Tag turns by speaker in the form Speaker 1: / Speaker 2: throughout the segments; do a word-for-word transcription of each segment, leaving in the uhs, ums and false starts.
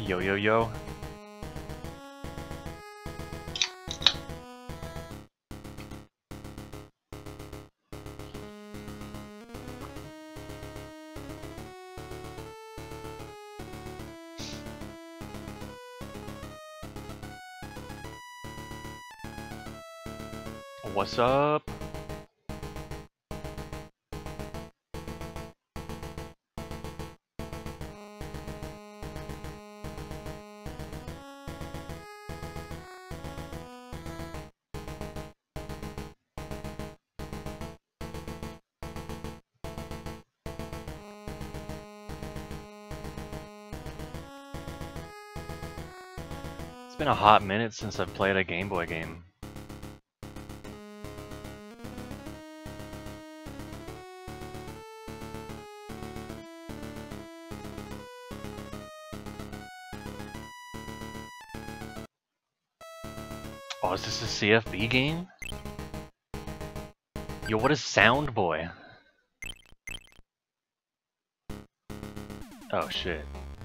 Speaker 1: Yo, yo, yo. What's up? It's been a hot minute since I've played a Game Boy game. Oh, is this a C F B game? Yo, what is Sound Boy? Oh shit.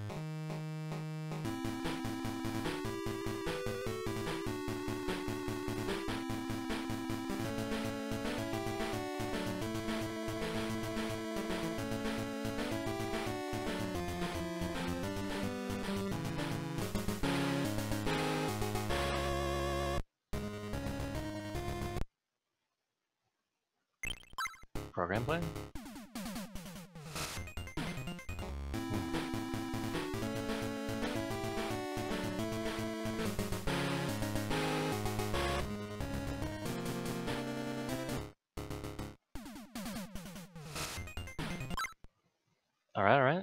Speaker 1: Program play? Alright, alright.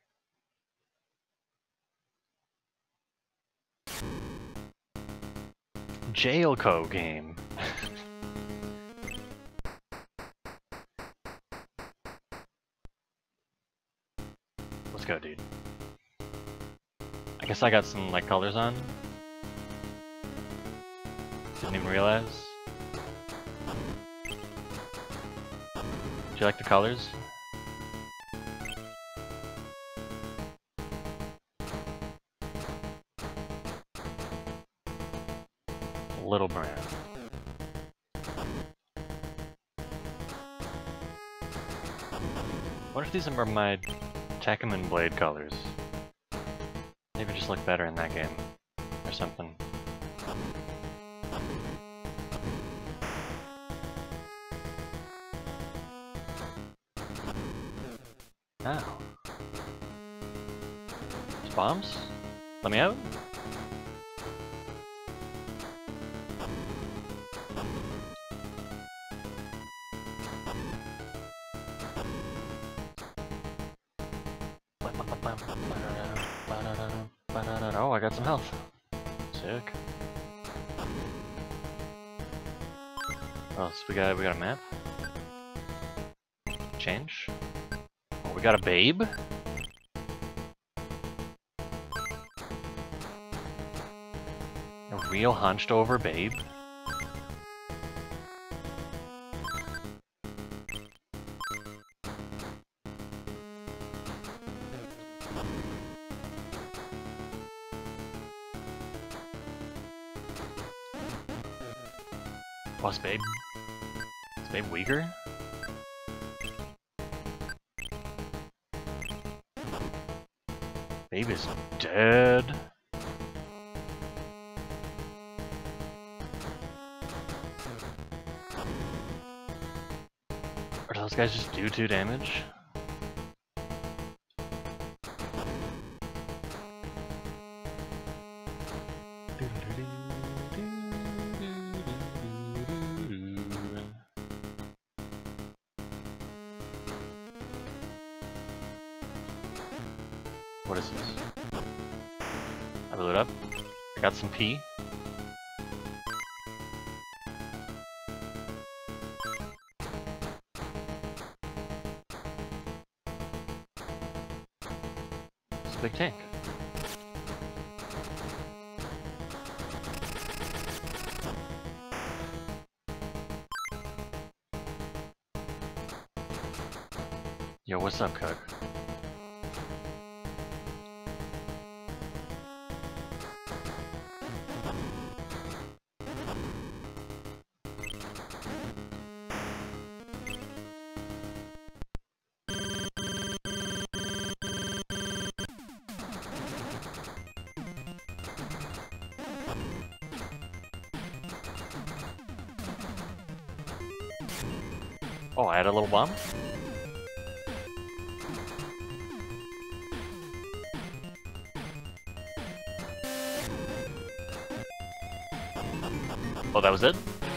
Speaker 1: Jailco game. Let's go, dude. I guess I got some like colors on. Didn't even realize. Do you like the colors? Little brand. What if these are my Tekkaman Blade colors? Maybe just look better in that game, or something. Ow. There's bombs? Let me out? Oh, I got some health. Sick. Oh, so we got we got a map. Change. Oh, we got a babe. A real hunched over babe. Plus babe. Is babe weaker? Babe is dead. Or do those guys just do two damage? What is this? I blew it up. I got some pee. It's a big tank. Yo, what's up, Cook? Oh, I had a little bomb? Oh, that was it?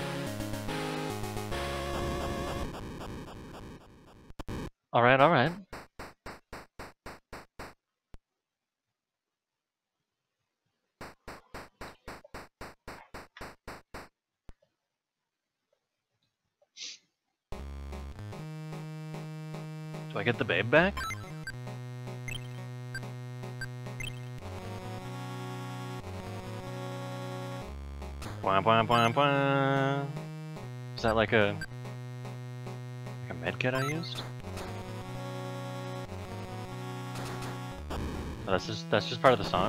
Speaker 1: Alright, alright. Do I get the babe back? Bwah, bwah, bwah, bwah. Is that like a... like a medkit I used? Oh, that's just that's just part of the song.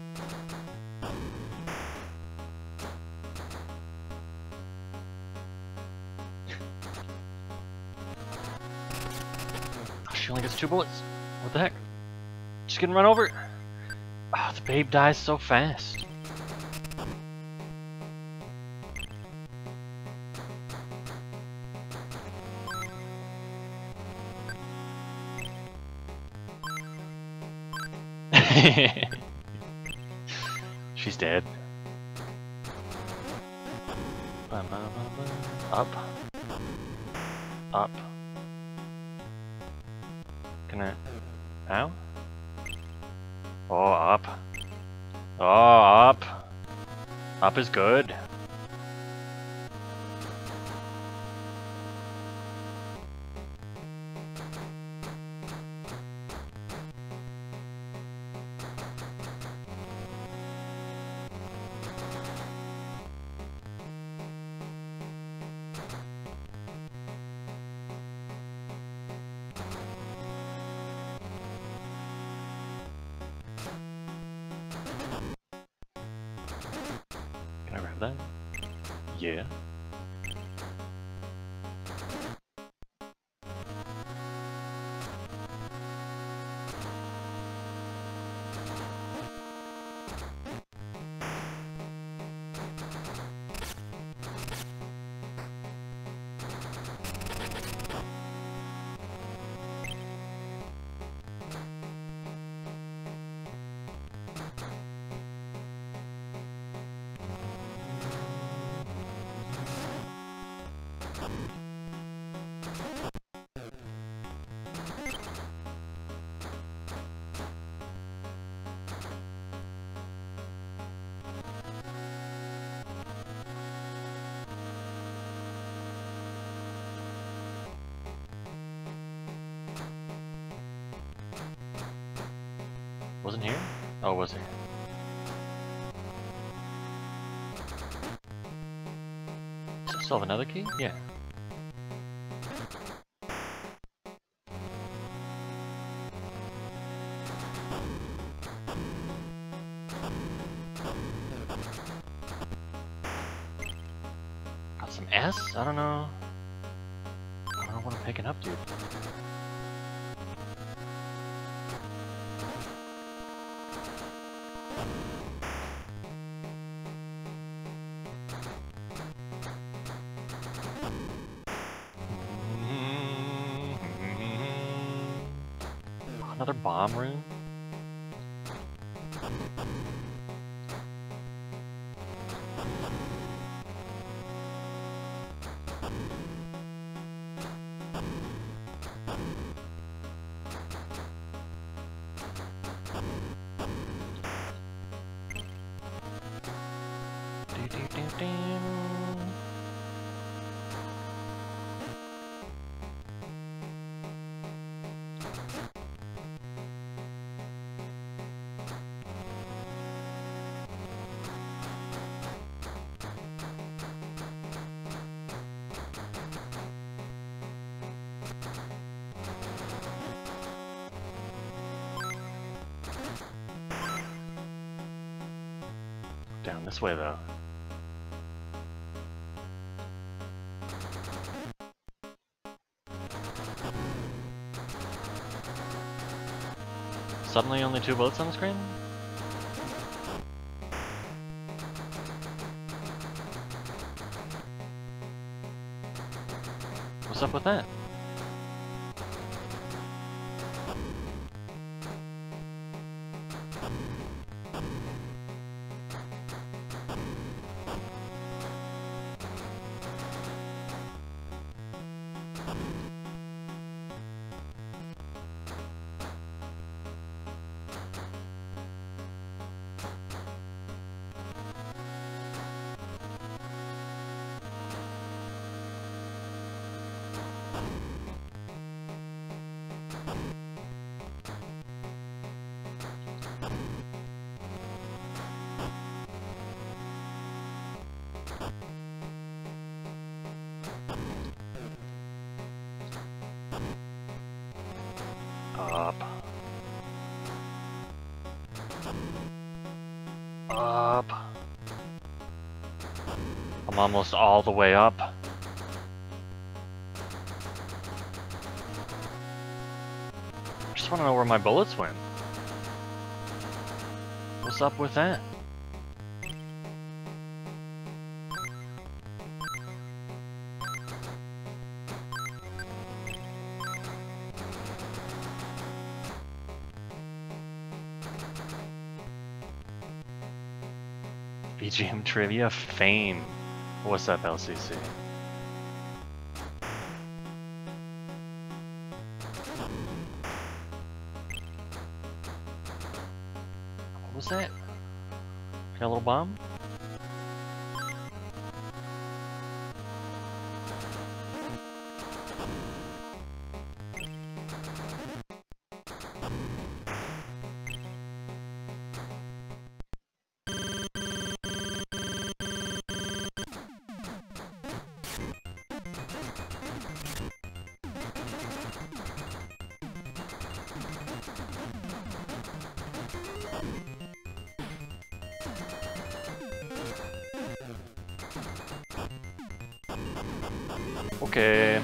Speaker 1: Oh, she only gets two bullets. What the heck? Just getting run over. Oh, the babe dies so fast. She's dead. Up. Up. Can I... Ow? Oh, up. Oh, up. Up is good. Can I grab that? Yeah. Wasn't here? Oh, was here. Does it still have another key? Yeah. Got some S? I don't know. I don't know what I'm picking up, dude. Another bomb room? Do, do, do, do. Down this way, though. Suddenly only two bullets on the screen? What's up with that? Up. Up. I'm almost all the way up. I just want to know where my bullets went. What's up with that? B G M Trivia Fame. What's up, L C C? What was that? Got a little bomb? Okay.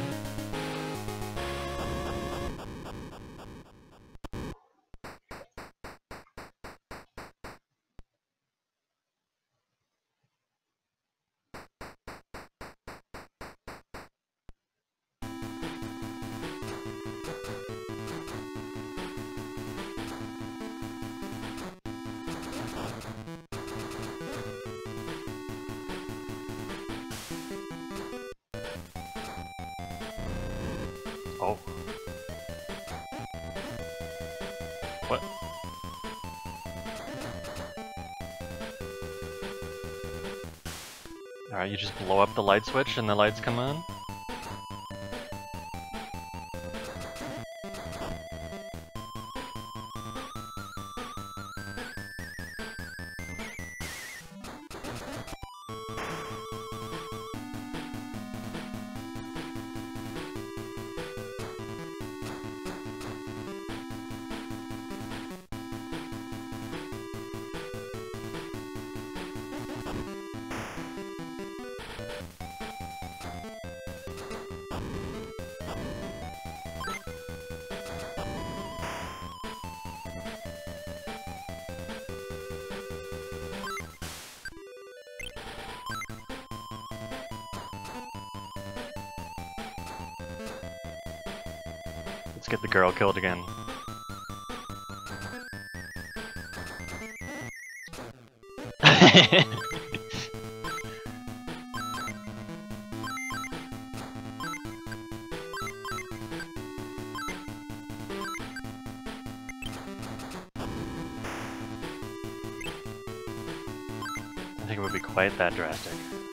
Speaker 1: Oh. What? Alright, you just blow up the light switch and the lights come on? Let's get the girl killed again. I think it would be quite that drastic.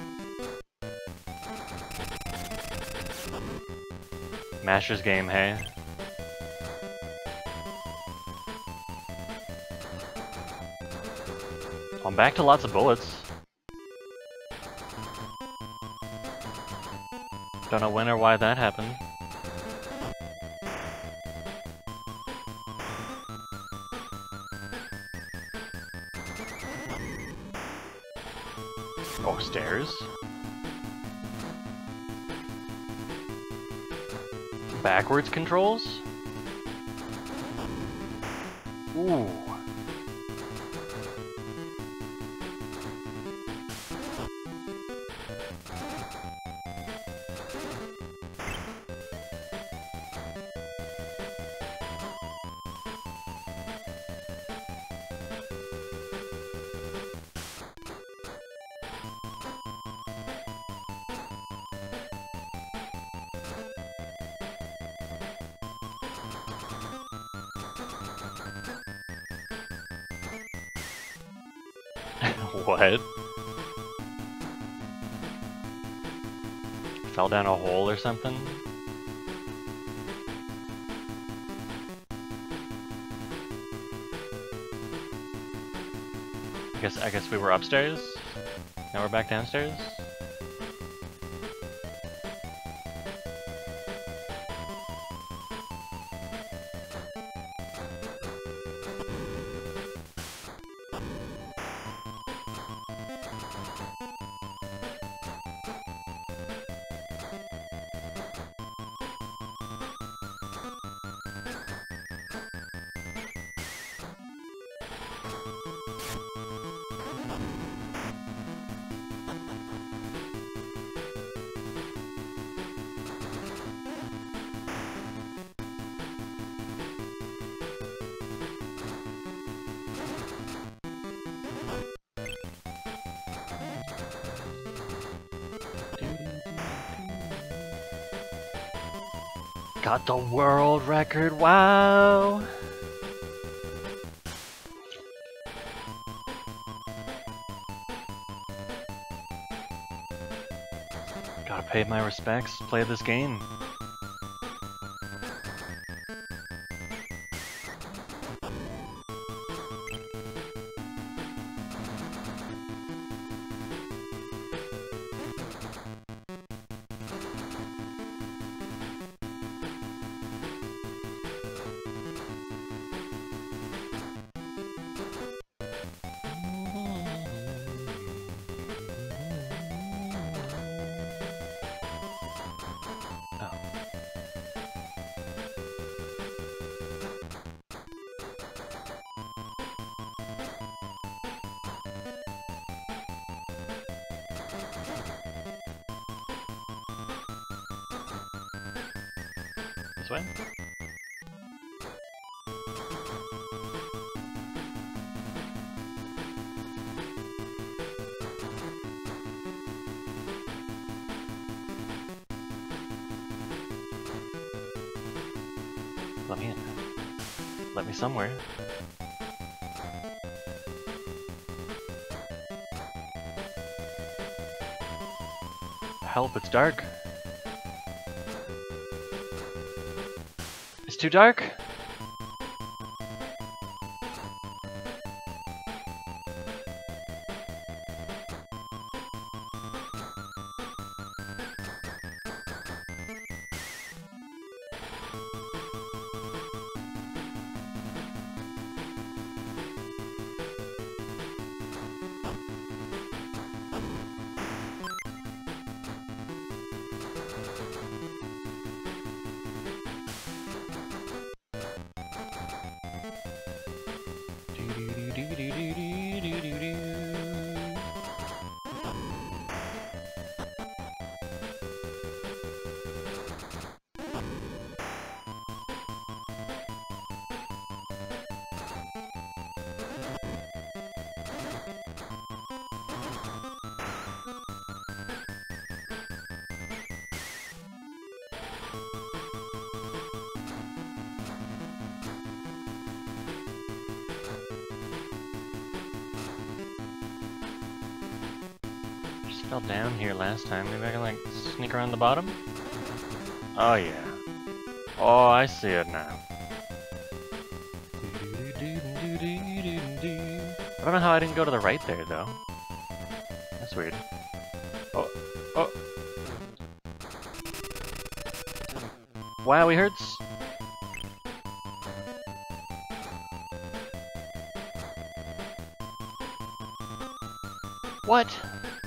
Speaker 1: Master's game, hey? I'm back to lots of bullets. Don't know when or why that happened. Oh, stairs? Backwards controls? Ooh. What? Fell down a hole or something? I guess I guess we were upstairs. Now we're back downstairs. got the world record, wow! Gotta pay my respects, play this game. This way? Let me in. Let me somewhere. Help, it's dark. It's too dark? Fell down here last time. Maybe I can like sneak around the bottom? Oh yeah. Oh, I see it now. I don't know how I didn't go to the right there though. That's weird. Oh, oh. Wow, he hurts. What?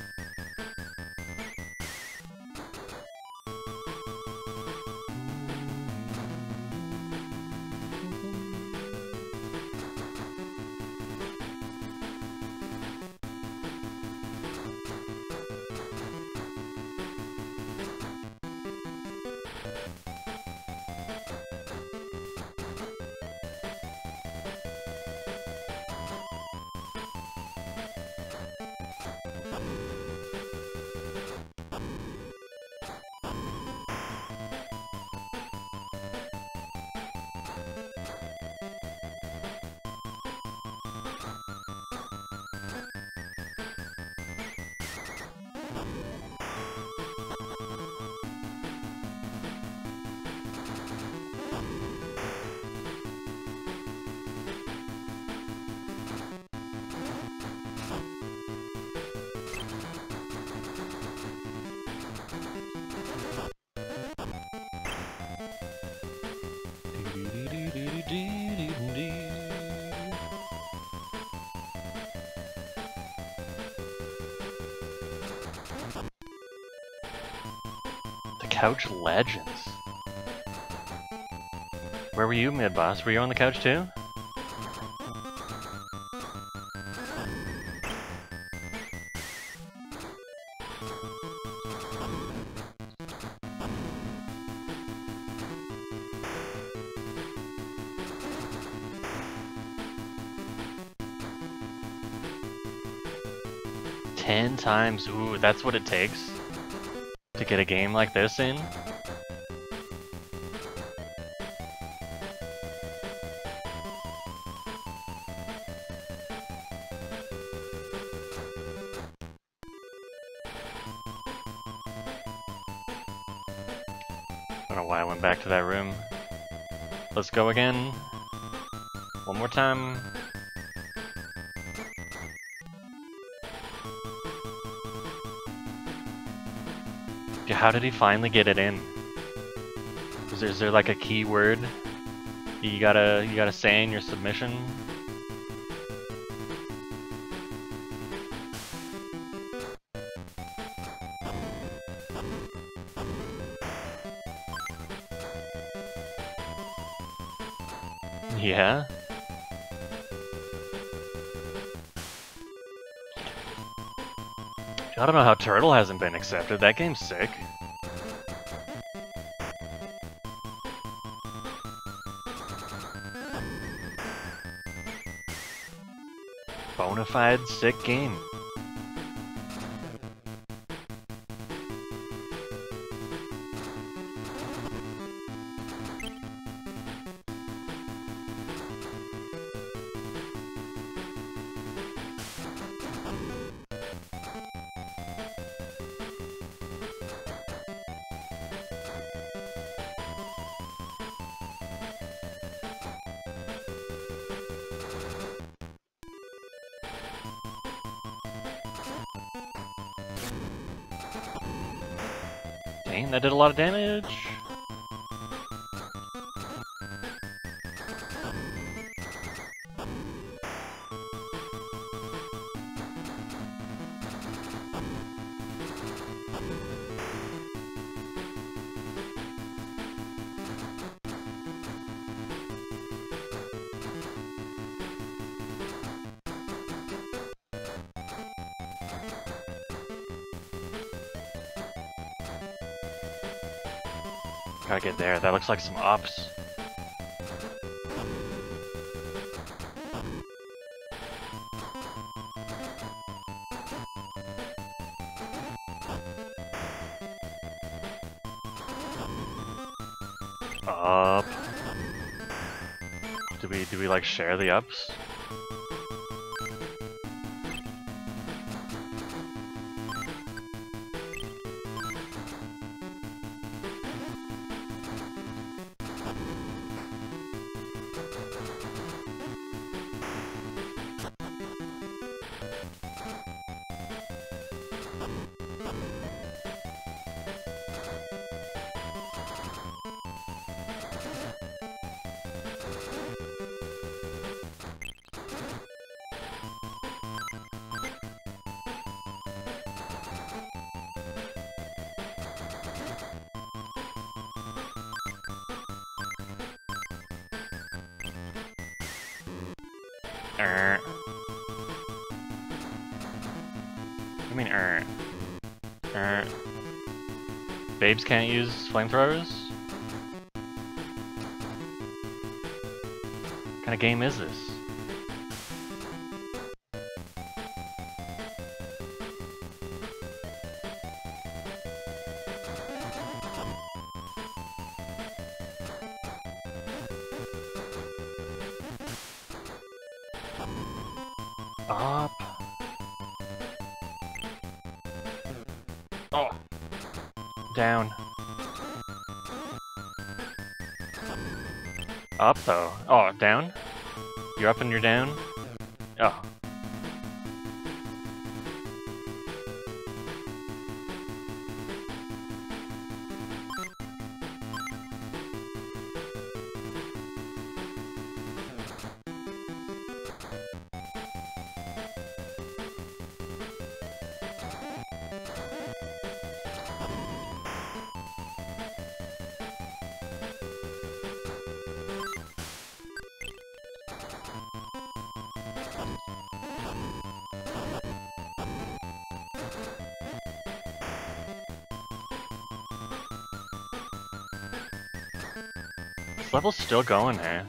Speaker 1: Couch Legends. Where were you, mid-boss? Were you on the couch too? Ten times? Ooh, that's what it takes to get a game like this in? know why I went back to that room. Let's go again. One more time. Dude, how did he finally get it in? Is there, is there like a keyword you gotta you gotta say in your submission? Yeah. I don't know how Turtle hasn't been accepted. That game's sick. Bonafide sick game. Dang, that did a lot of damage. Gotta get there. That looks like some ops. Up. Do we do we like share the ups? Er. I mean, er. Er. Babes can't use flamethrowers? What kind of game is this? Up. Oh. Down. Up though. Oh, down? You're up and you're down? Oh. This level's still going, eh?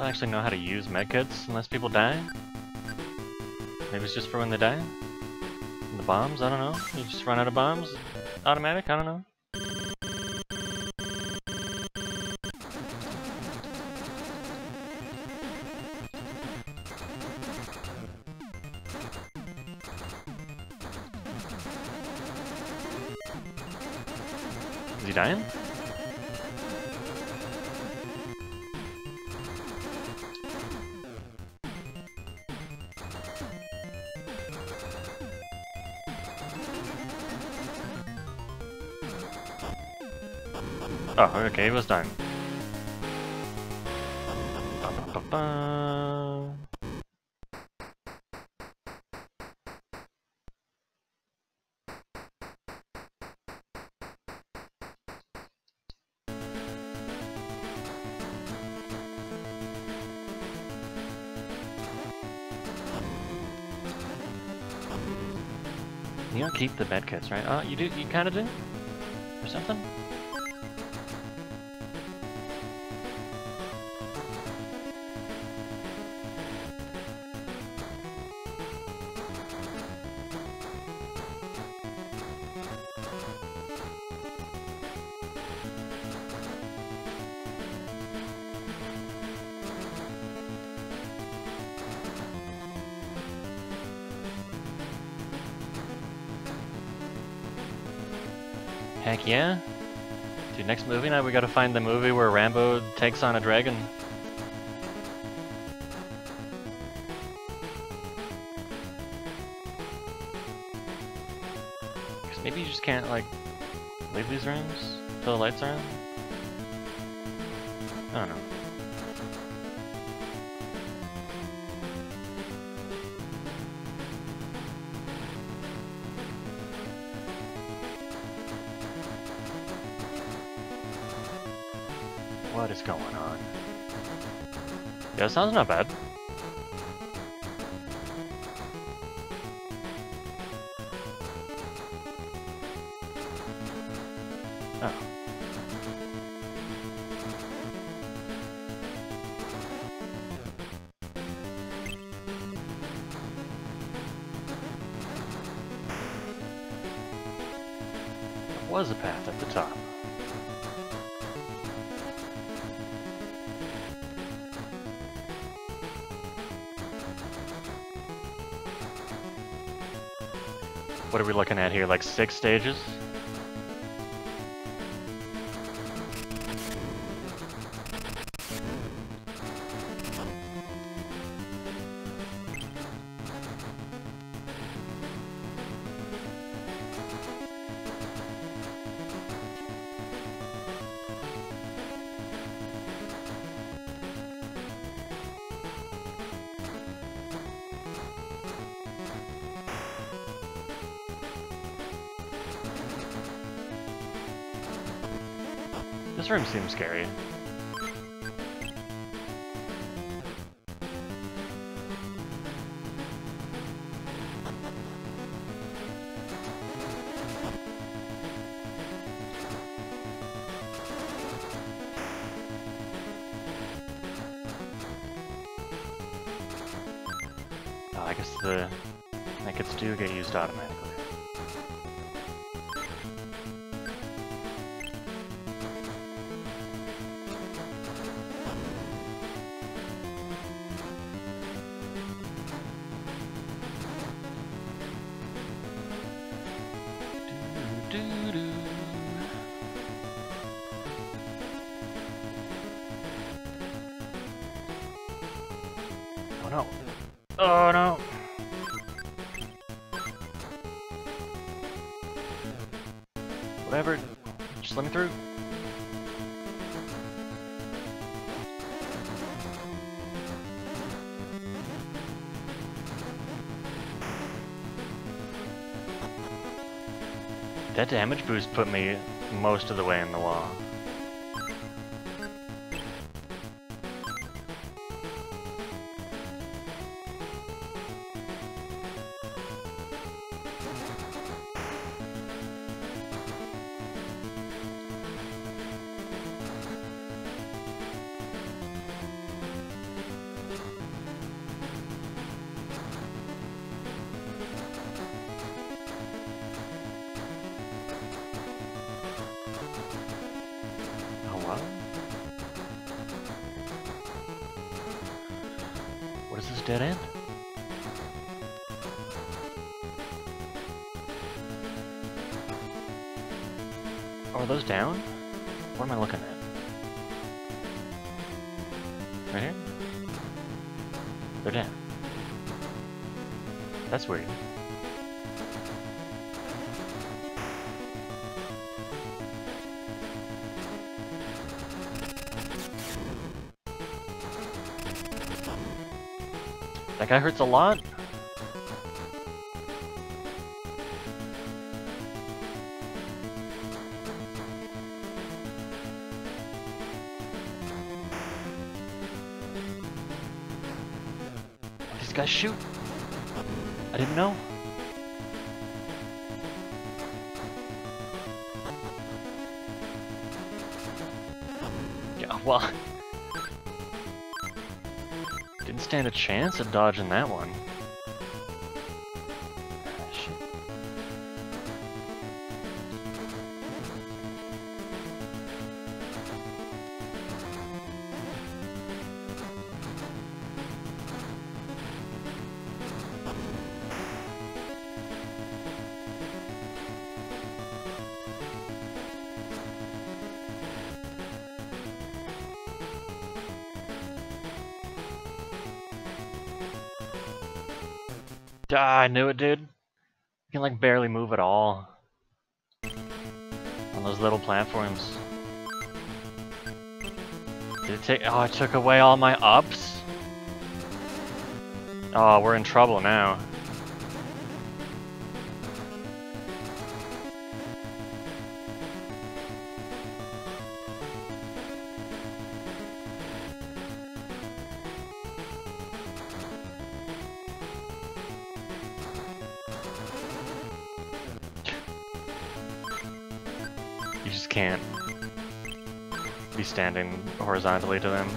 Speaker 1: don't actually know how to use medkits unless people die. Maybe it's just for when they die. And the bombs, I don't know. You just run out of bombs? Automatic? I don't know. Is he dying? Oh, okay, he was done. Ba, ba, ba, ba. You don't keep the medkits, right? Oh, you do? You kind of do? Or something? Heck yeah. Dude, next movie night we gotta find the movie where Rambo takes on a dragon. Cause maybe you just can't, like, leave these rooms until the lights are on? I don't know. What is going on? Yeah, sounds not bad. Oh. There was a path at the top. What are we looking at here, like six stages? This room seems scary. Oh, I guess the medkits do get used automatically. Oh no. Oh no. Whatever. Just let me through. That damage boost put me most of the way in the wall. What? What is this dead end? Oh, are those down? What am I looking at? Right here? They're down. That's weird. That guy hurts a lot? These guys shoot? I didn't know. Yeah, well... Didn't stand a chance at dodging that one. Shit. Ah, I knew it, dude. You can like barely move at all on those little platforms. Did it take? Oh, it took away all my ups. Oh, we're in trouble now. You just can't be standing horizontally to them.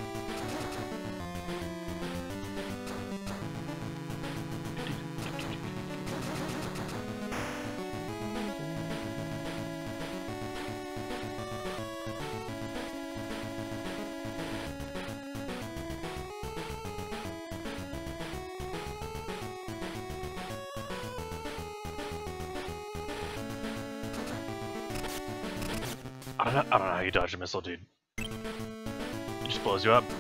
Speaker 1: I don't know, I don't know how you dodge a missile, dude. It just blows you up.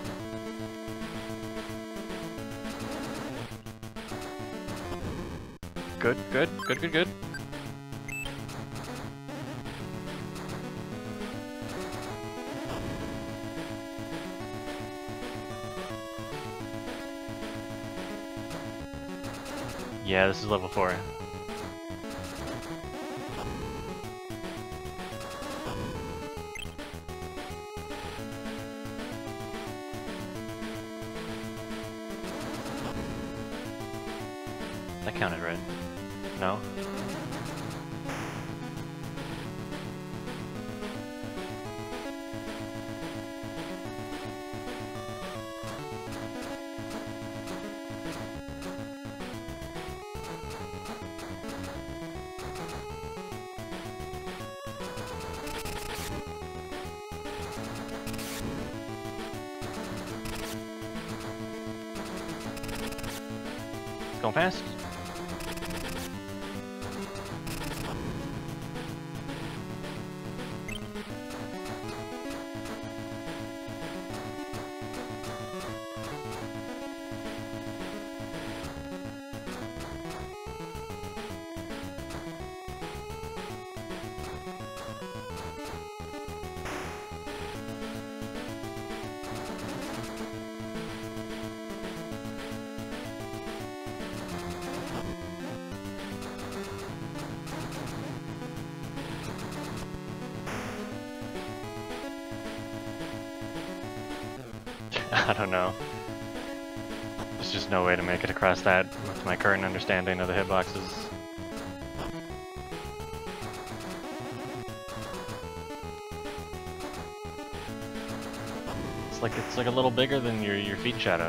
Speaker 1: Good, good, good, good, good. Yeah, this is level four. That counted, right? No? Going fast? I don't know. There's just no way to make it across that with my current understanding of the hitboxes. It's like it's like a little bigger than your your feet shadow.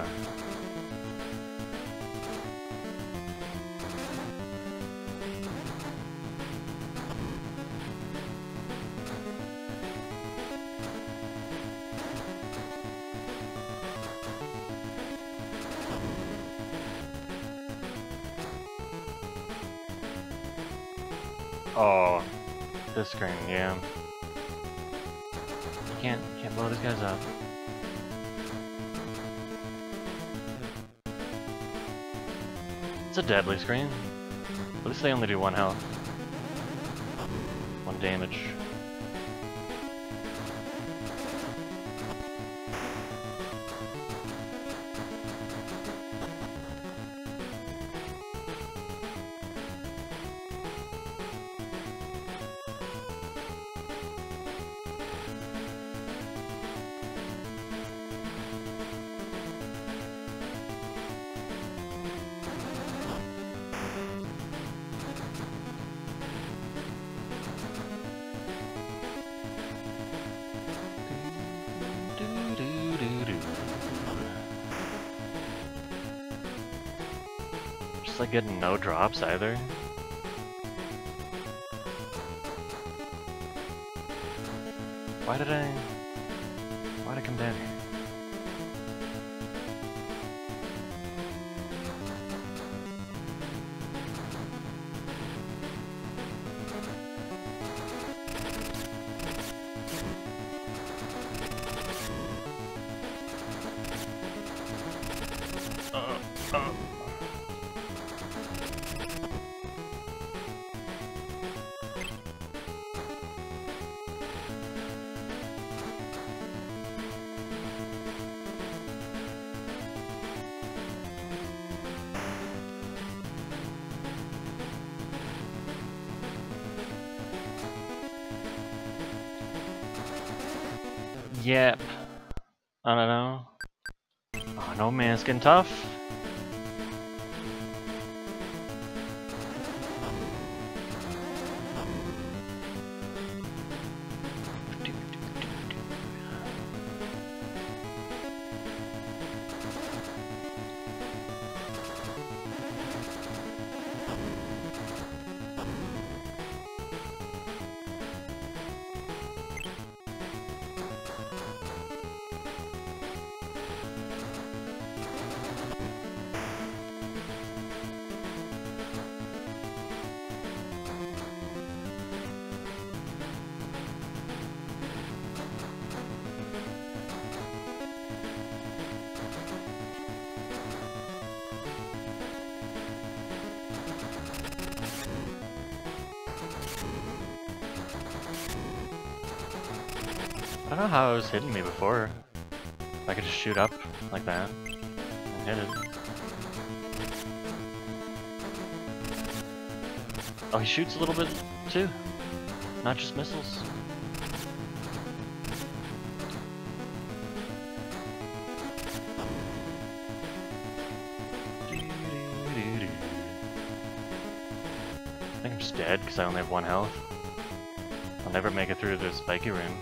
Speaker 1: Oh, this screen, yeah. You can't, you can't blow these guys up. It's a deadly screen. At least they only do one health. One damage. Just like getting no drops either. Why did I... Why did I come down here? Uh, uh. Yep. I don't know. Oh no, man, it's getting tough. I don't know how it was hitting me before. If I could just shoot up like that and hit it. Oh, he shoots a little bit too, not just missiles. I think I'm just dead because I only have one health. I'll never make it through the spiky room.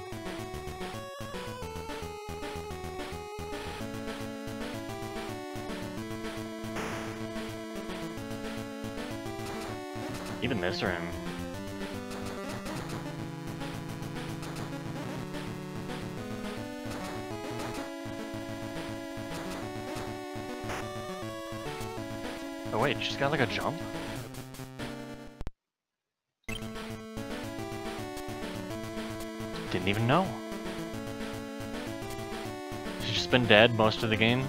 Speaker 1: Even this room. Oh wait, she's got like a jump? Didn't even know. She's just been dead most of the game.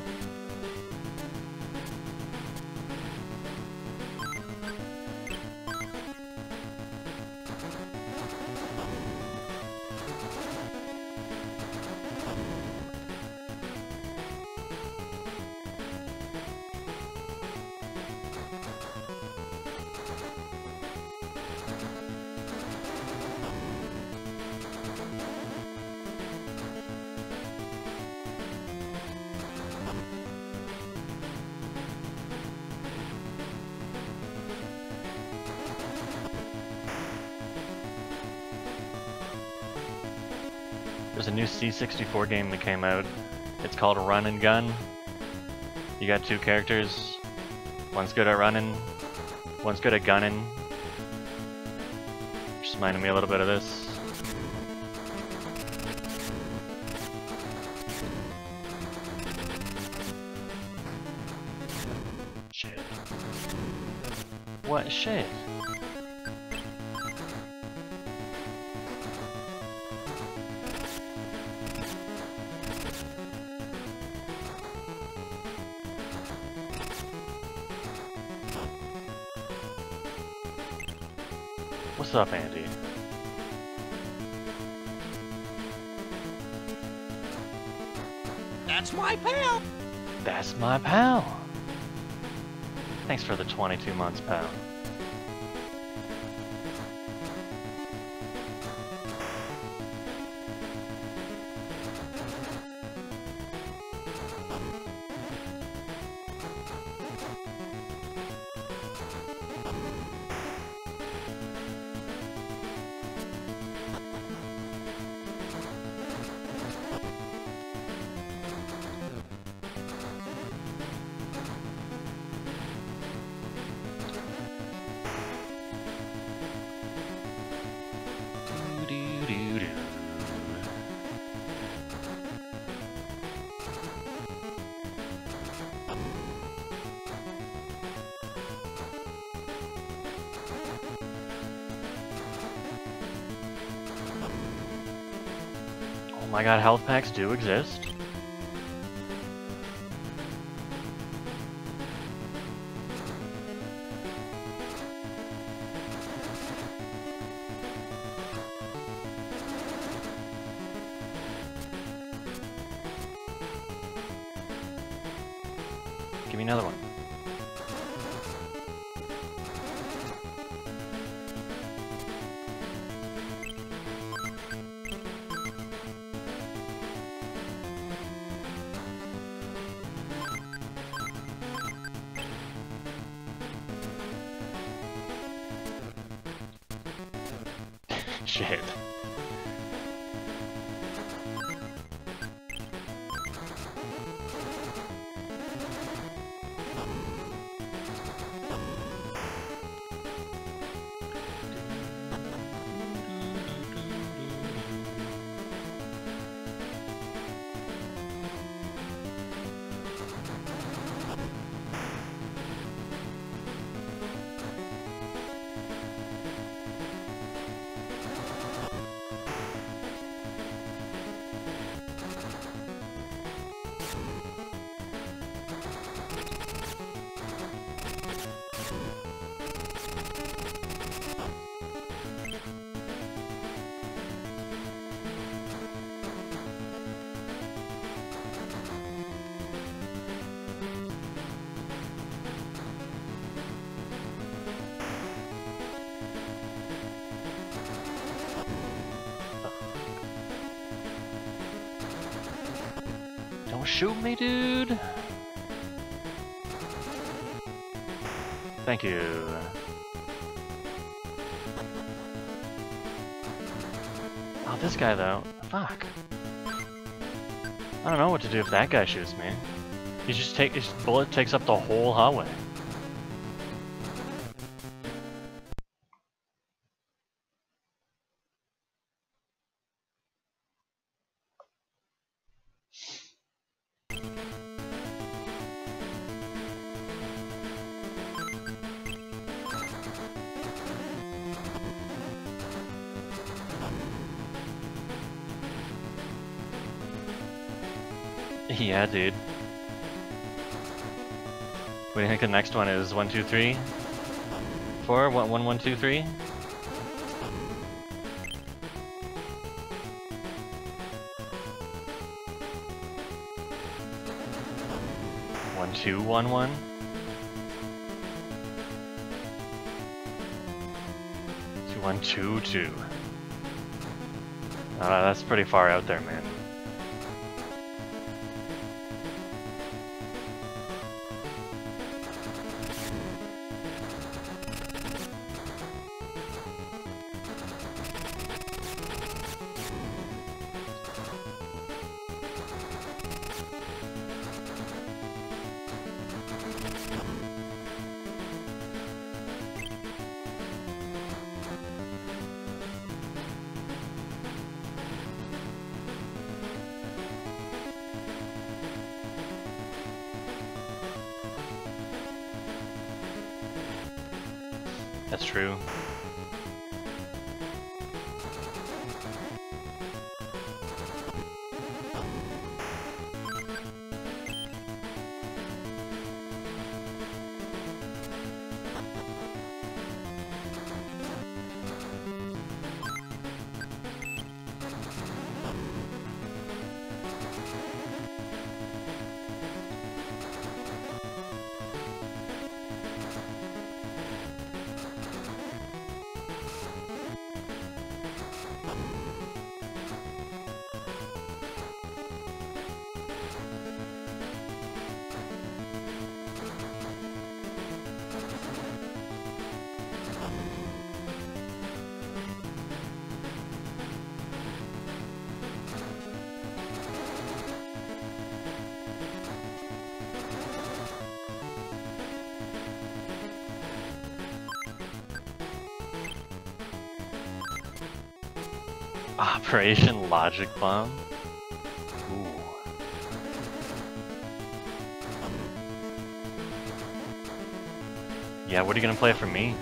Speaker 1: There's a new C sixty-four game that came out. It's called Run and Gun. You got two characters. One's good at running, one's good at gunning. Just reminded me a little bit of this. Shit. What shit? What's up, Andy?
Speaker 2: That's my pal!
Speaker 1: That's my pal! Thanks for the twenty-two months, pal. Oh my god, health packs do exist? Give me another one. Shit. Don't shoot me, dude! Thank you. Oh, this guy though. Fuck. I don't know what to do if that guy shoots me. He just take his bullet takes up the whole hallway. Yeah, dude. What do you think the next one is? One, two, three? Four? One, one, one, two, three? One, two, one, one? Two, one, two, two. Uh, that's pretty far out there, man. That's true. Operation Logic Bomb? Ooh. Yeah, what are you gonna play for me?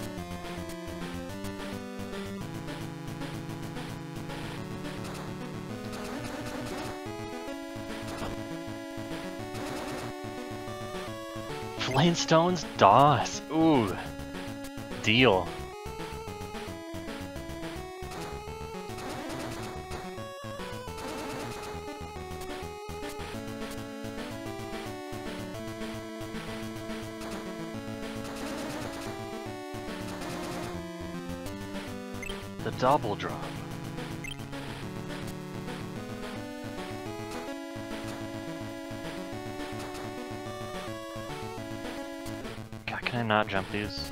Speaker 1: Flamestone's DOS. Ooh. Deal. The double drop. God, can I not jump these?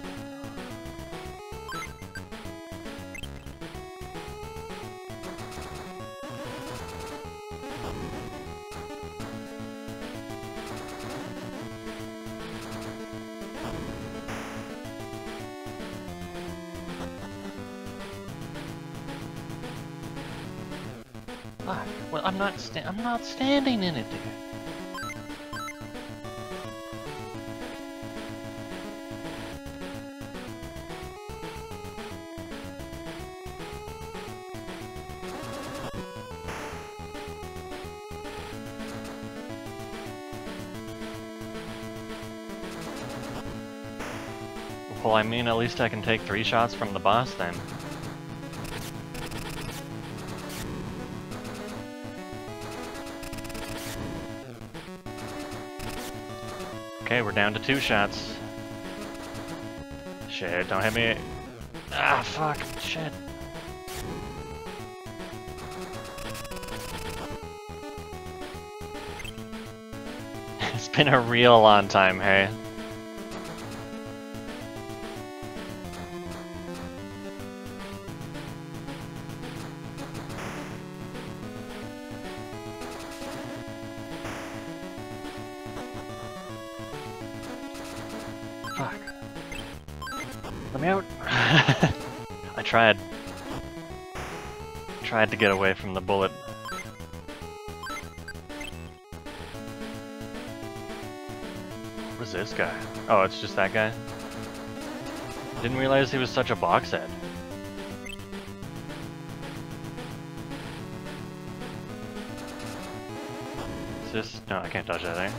Speaker 1: Fuck. Well, I'm not sta- I'm not standing in it, dude. Well, I mean, at least I can take three shots from the boss then. Okay, we're down to two shots. Shit, don't hit me. Ah, fuck, shit. It's been a real long time, hey? Fuck. Let me out. I tried. Tried to get away from the bullet. What is this guy? Oh, it's just that guy? Didn't realize he was such a box head. Is this? No, I can't touch that thing.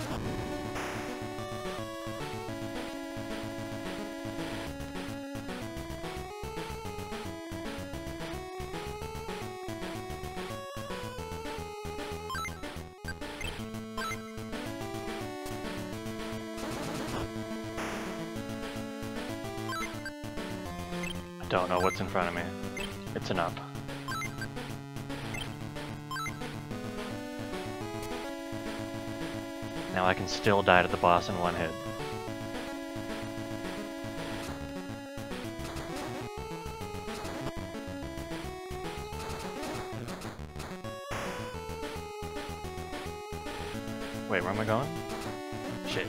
Speaker 1: Don't know what's in front of me. It's an up. Now I can still die to the boss in one hit. Wait, where am I going? Shit.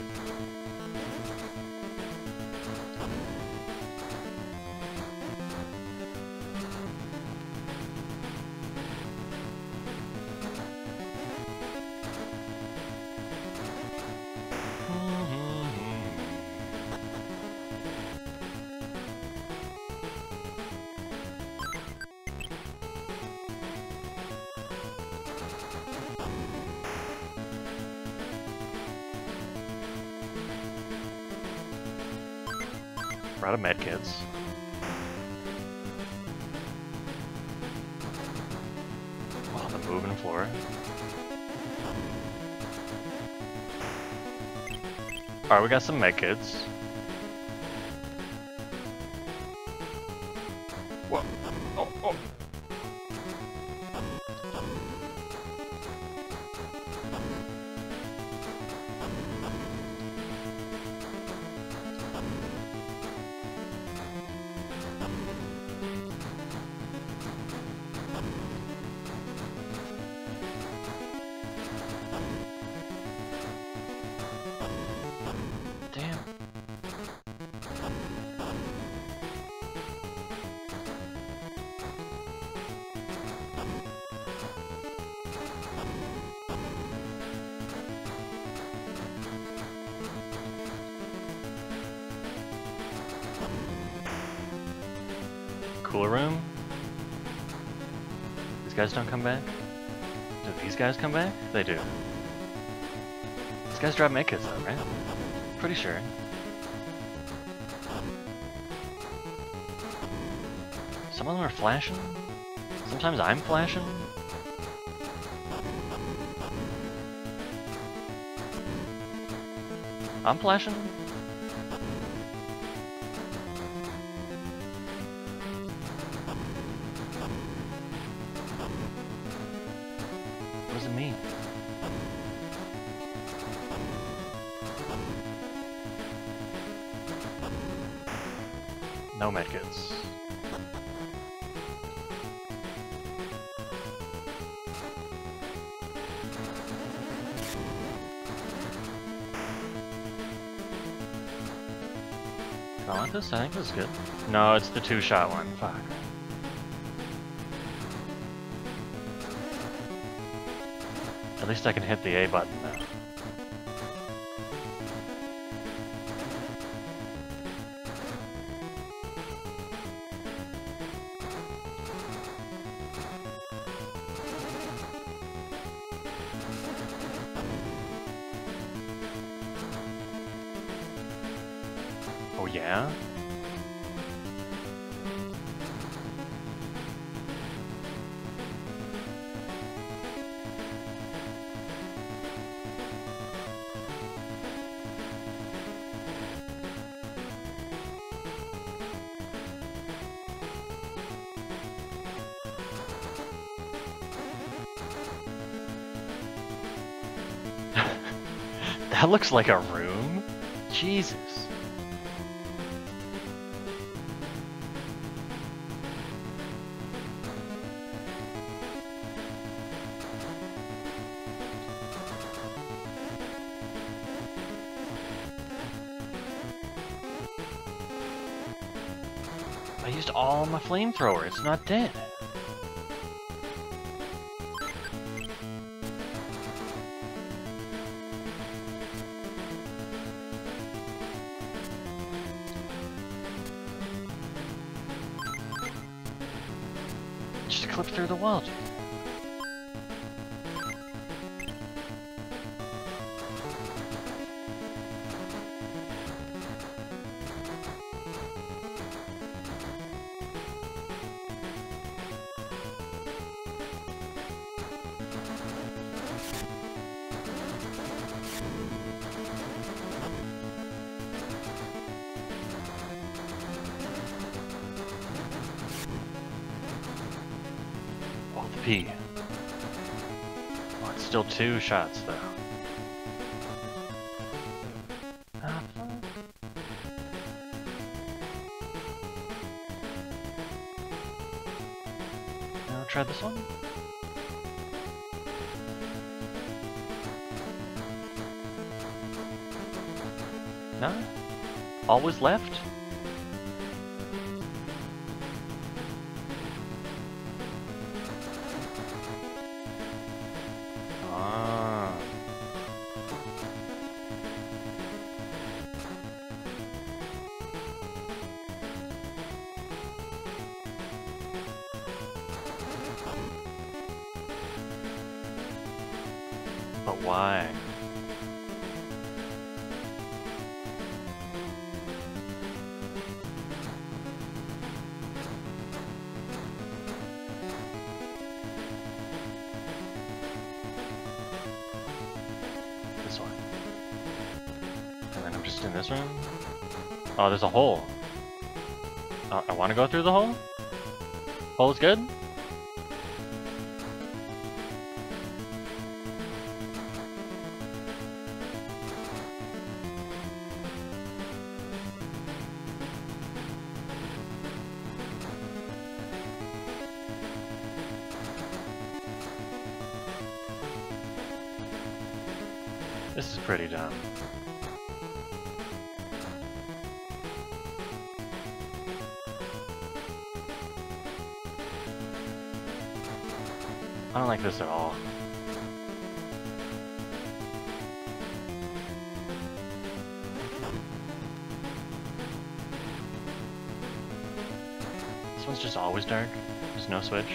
Speaker 1: We're out of medkits. Oh, the moving floor. Alright, we got some medkits. Whoa. Oh, oh. Damn. cool room? These guys don't come back? Do these guys come back? They do. These guys drop medkits though, right? Pretty sure. Some of them are flashing. Sometimes I'm flashing. I'm flashing. What does it mean? No medkits. Do I want this? I think this is good. No, it's the two-shot one. Fuck. At least I can hit the A button now. Oh yeah? That looks like a room? Jesus. I used all my flamethrower, it's not dead. Just clip through the wall. P. Oh, it's still two shots though. Ah, fuck. Now try this one. No? Always left? But why? This one. And then I'm just in this room. Oh, there's a hole. Oh, I want to go through the hole? Hole is good? This is pretty dumb. I don't like this at all. This one's it just always dark? There's no switch?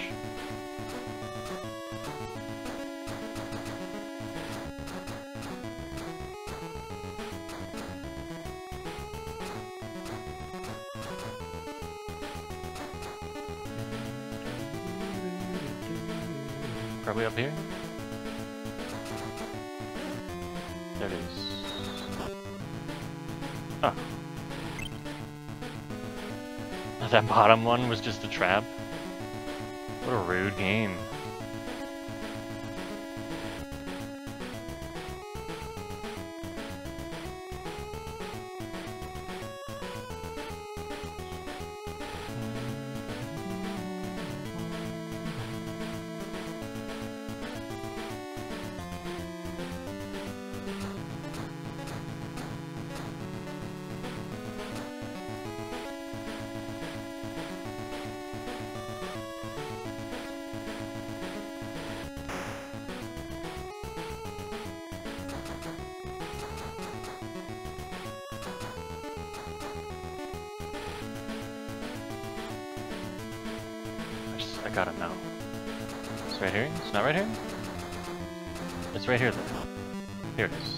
Speaker 1: Probably up here? There it is. Oh. That bottom one was just a trap? What a rude game. I gotta know. It's right here? It's not right here? It's right here then. Here it is.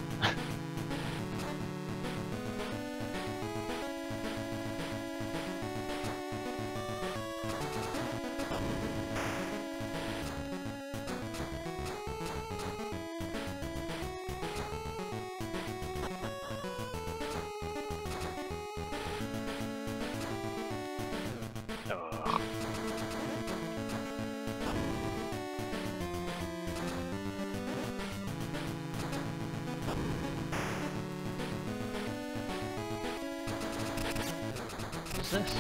Speaker 1: Ugh. What's this?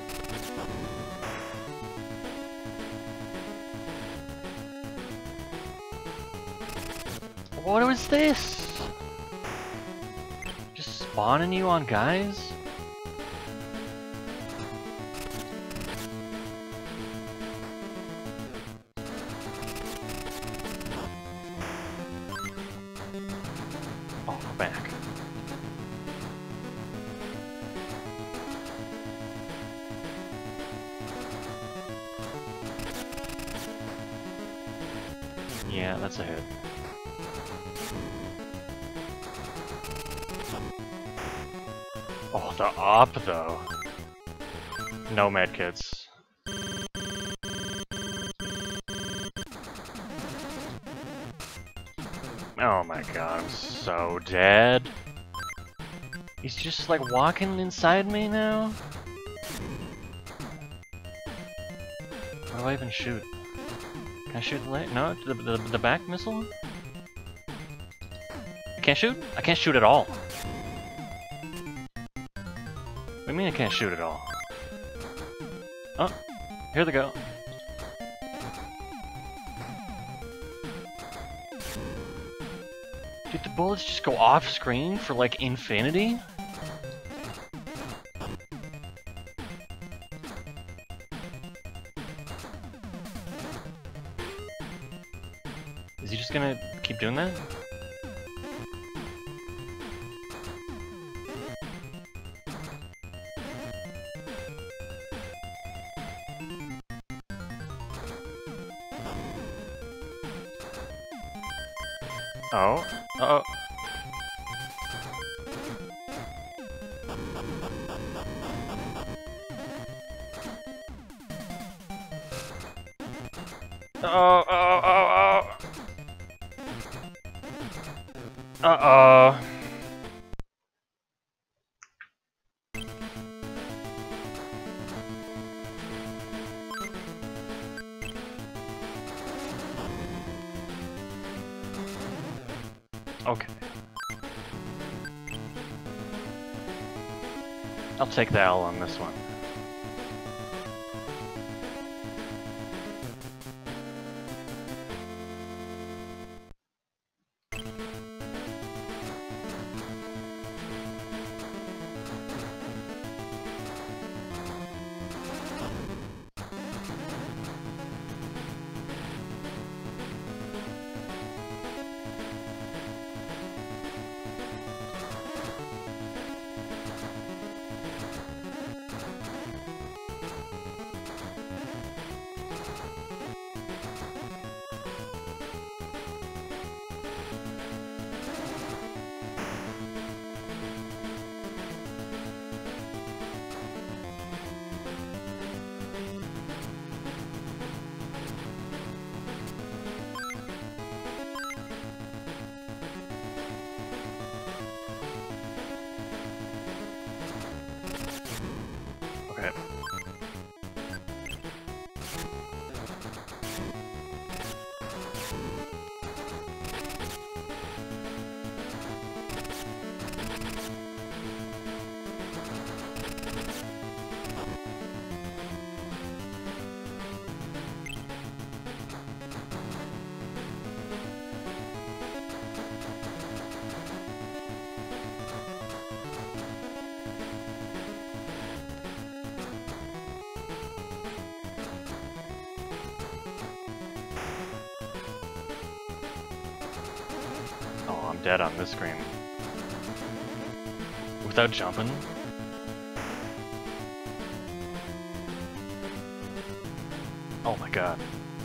Speaker 1: What was this? Just spawning you on guys? Oh, go back. Yeah, that's a hit. Oh, the op though. No medkits. Oh my god, I'm so dead. He's just like walking inside me now? How do I even shoot? Can I shoot the light? No, the, the, the back missile? I can't shoot? I can't shoot at all. What do you mean I can't shoot at all? Oh, here they go. Did the bullets just go off screen for like infinity? Is he just gonna keep doing that? Oh, uh oh. Oh, oh, oh, oh. Uh-oh. Okay. I'll take the L on this one. dead on this screen. Without jumping? Oh my god.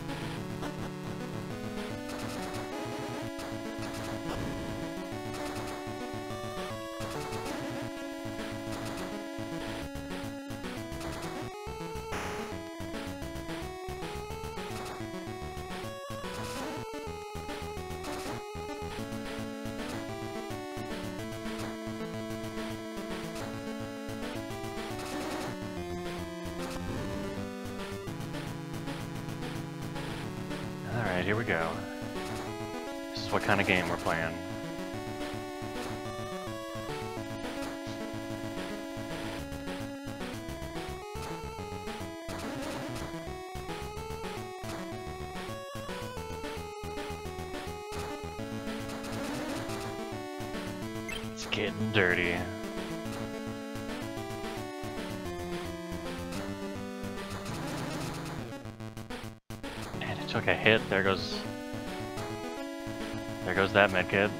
Speaker 1: Alright, here we go. This is what kind of game we're playing. It's getting dirty. Took a hit. There goes. There goes that medkit.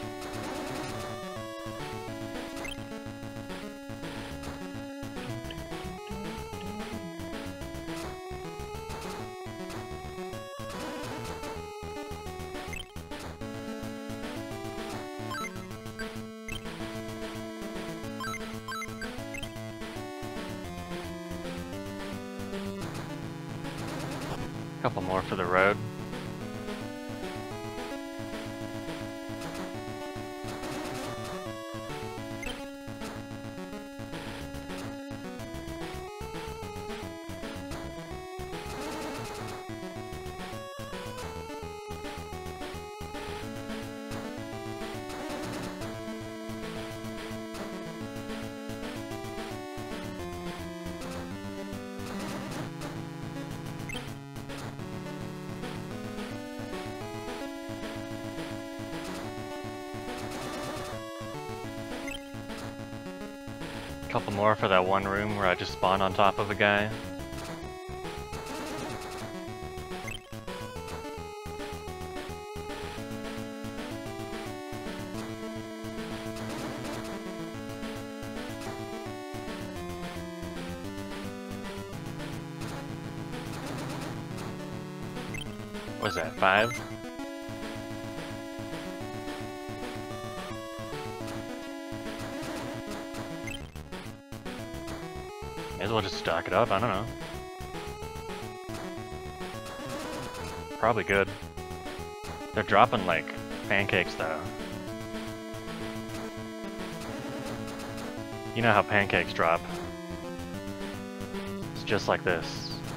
Speaker 1: Couple more for the road. Couple more for that one room where I just spawned on top of a guy. What was that, five? May as well just stock it up, I don't know. Probably good. They're dropping like pancakes though. You know how pancakes drop. It's just like this.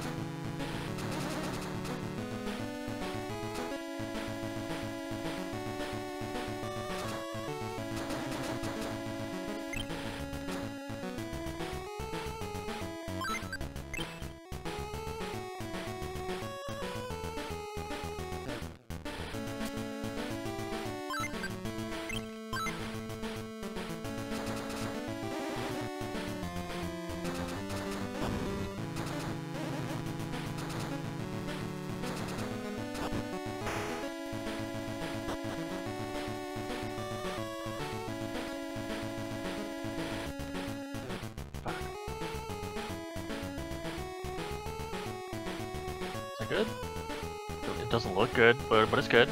Speaker 1: Good? It doesn't look good, but but it's good.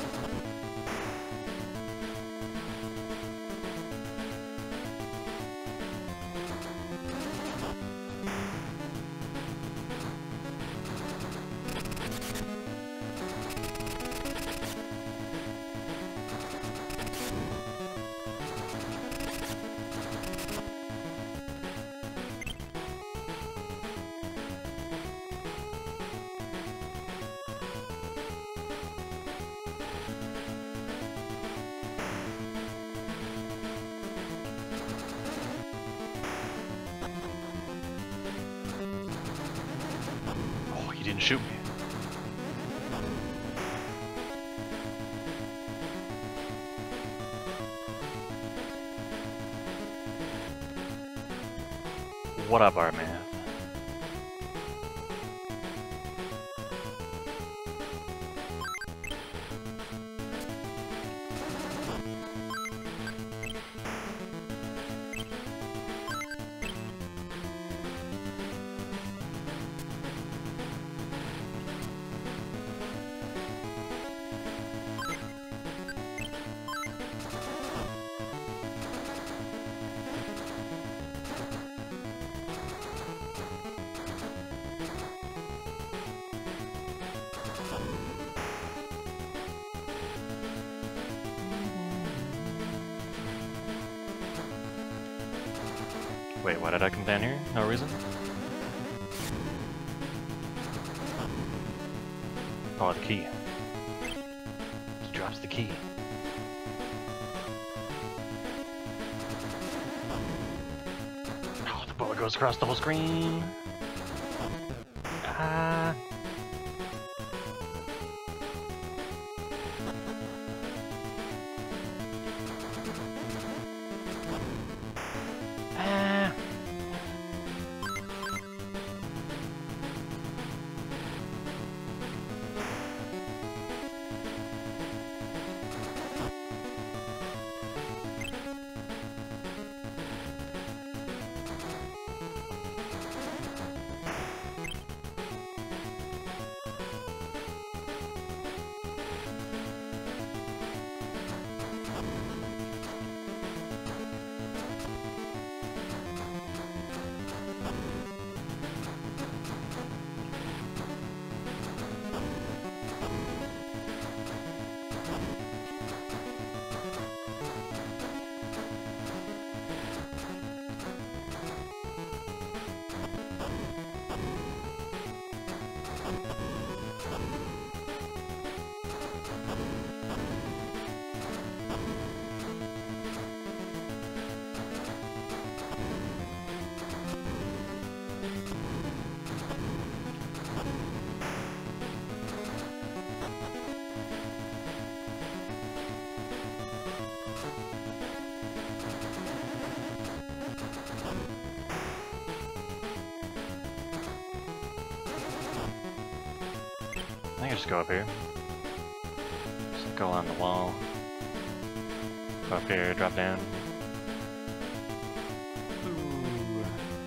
Speaker 1: He didn't shoot me. What up, our man? Wait, why did I come down here? No reason? Oh, the key. He drops the key. Oh, the bullet goes across the whole screen. Ah. Ah. I can just go up here. Just go on the wall. Go up here, drop down. Ooh.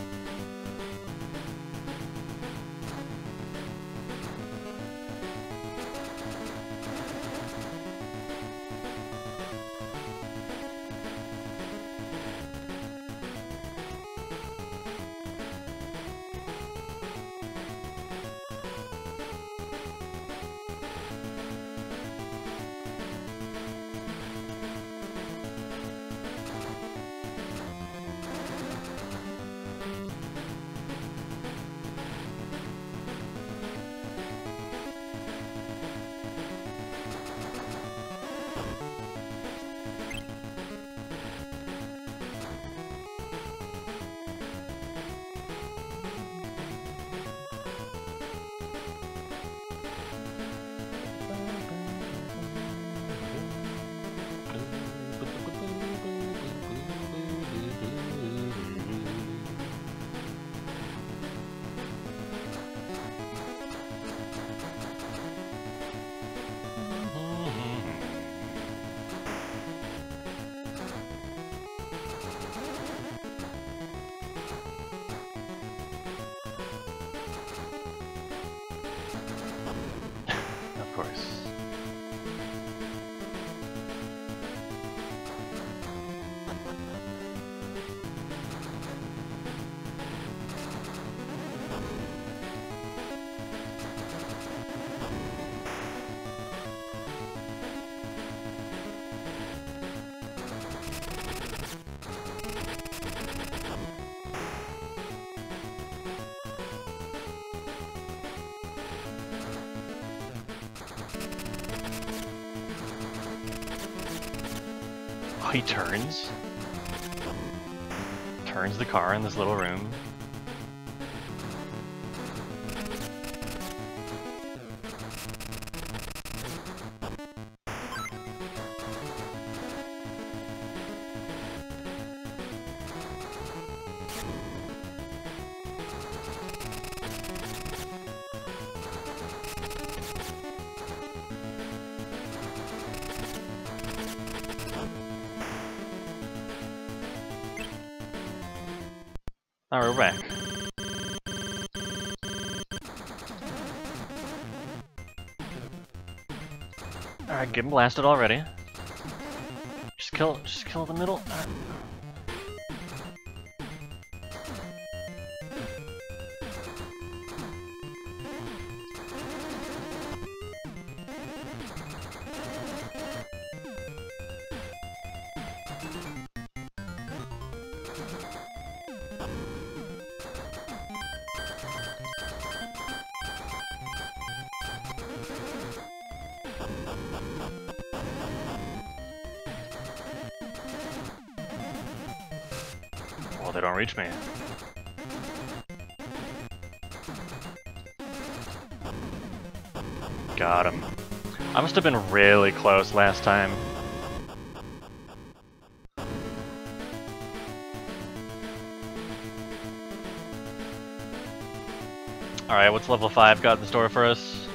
Speaker 1: Of course. Oh, he turns. Turns the car in this little room. Alright, we're back. Alright, get him blasted already. Just kill, just kill the middle. Uh, Well, they don't reach me. Got him. I must have been really close last time. Alright, what's level five got in store for us?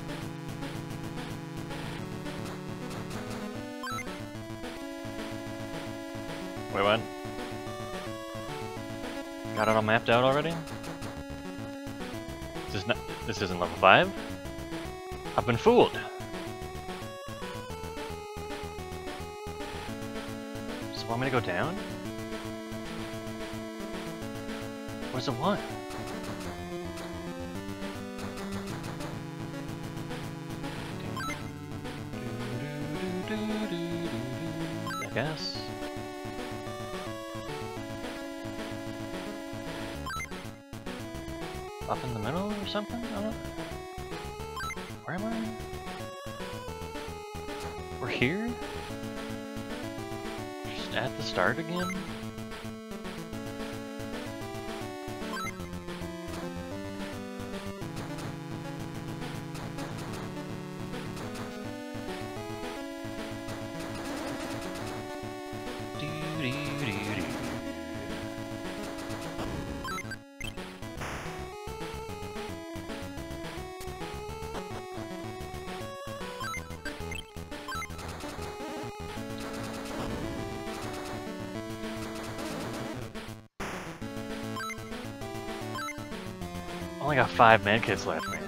Speaker 1: Wait, what? Got it all mapped out already? This, is not, this isn't level five? I've been fooled! So want me to go down? What does it want? I guess. Up in the middle or something? I don't know. Where am I? We're here? Just at the start again? Only got five medkits left, man.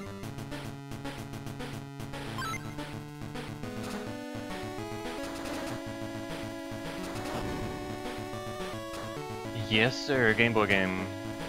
Speaker 1: Yes, sir. Game Boy game.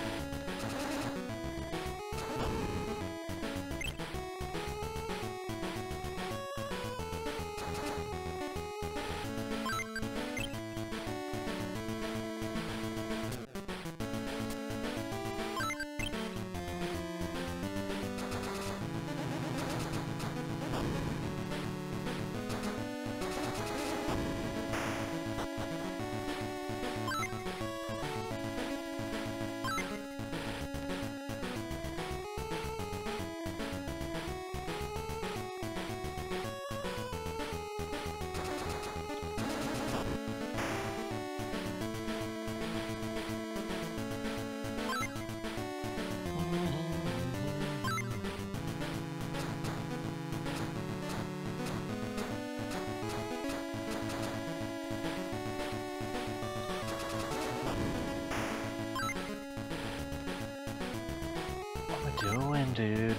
Speaker 1: Doing, dude.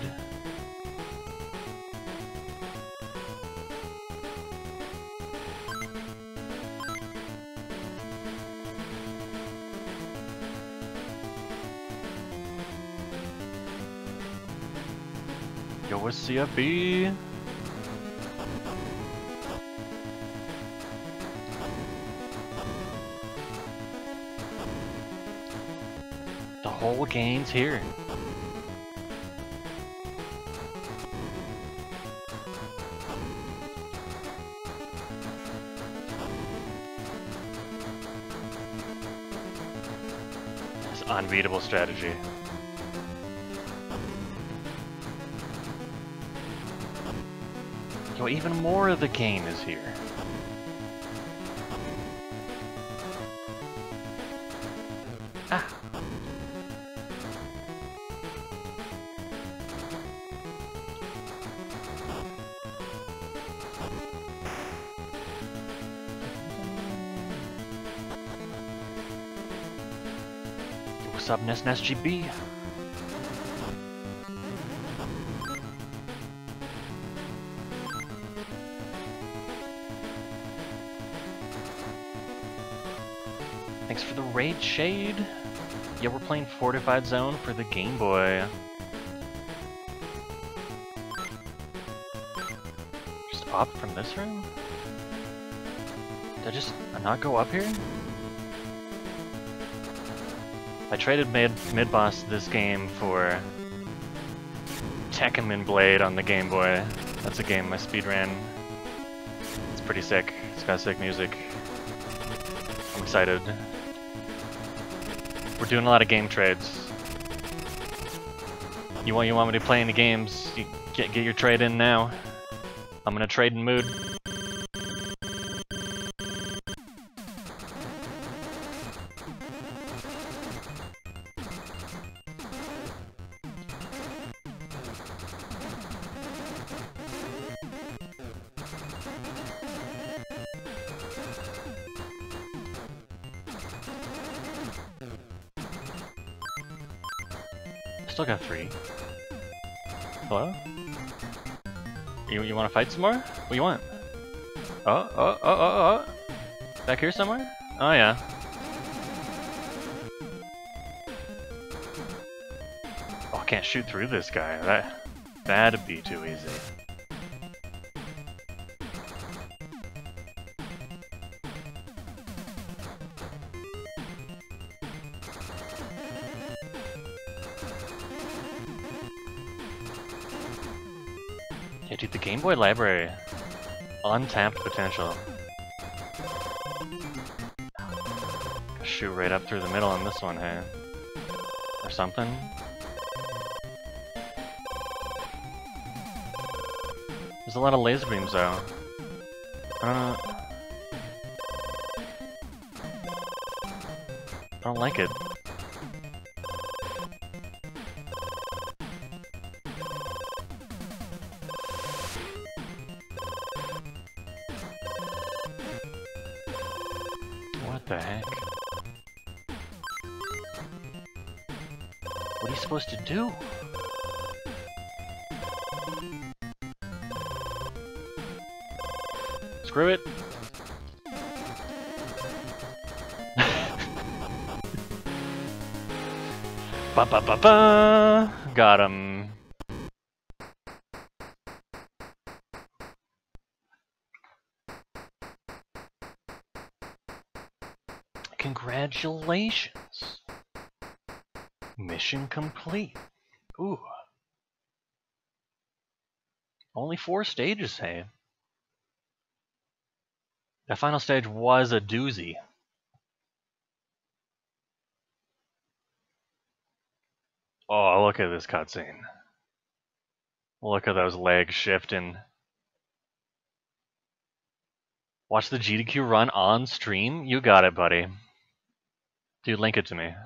Speaker 1: Yo, what's C F B? The whole game's here. Unbeatable strategy. Yo, even more of the game is here. Ah. What's up, N E S N S G B? Thanks for the raid, Shade. Yeah, we're playing Fortified Zone for the Game Boy. Just up from this room? Did I just not go up here? I traded mid mid boss this game for Tekken Blade on the Game Boy. That's a game I speedran pretty sick. It's got sick music. I'm excited. We're doing a lot of game trades. You want you want me to play any games? You get get your trade in now. I'm in a trading mood. Still got three. Hello? You you want to fight some more? What do you want? Oh oh oh oh oh! Back here somewhere? Oh yeah. Oh, I can't shoot through this guy. That that'd be too easy. Yeah, dude, the Game Boy library. Untapped potential. Shoot right up through the middle on this one, hey? Or something? There's a lot of laser beams, though. I don't know. I don't like it. What the heck? What are you supposed to do? Screw it. Ba ba ba ba! Got him. Congratulations! Mission complete. Ooh. Only four stages, hey? That final stage was a doozy. Oh, look at this cutscene. Look at those legs shifting. Watch the G D Q run on stream? You got it, buddy. Dude, link it to me.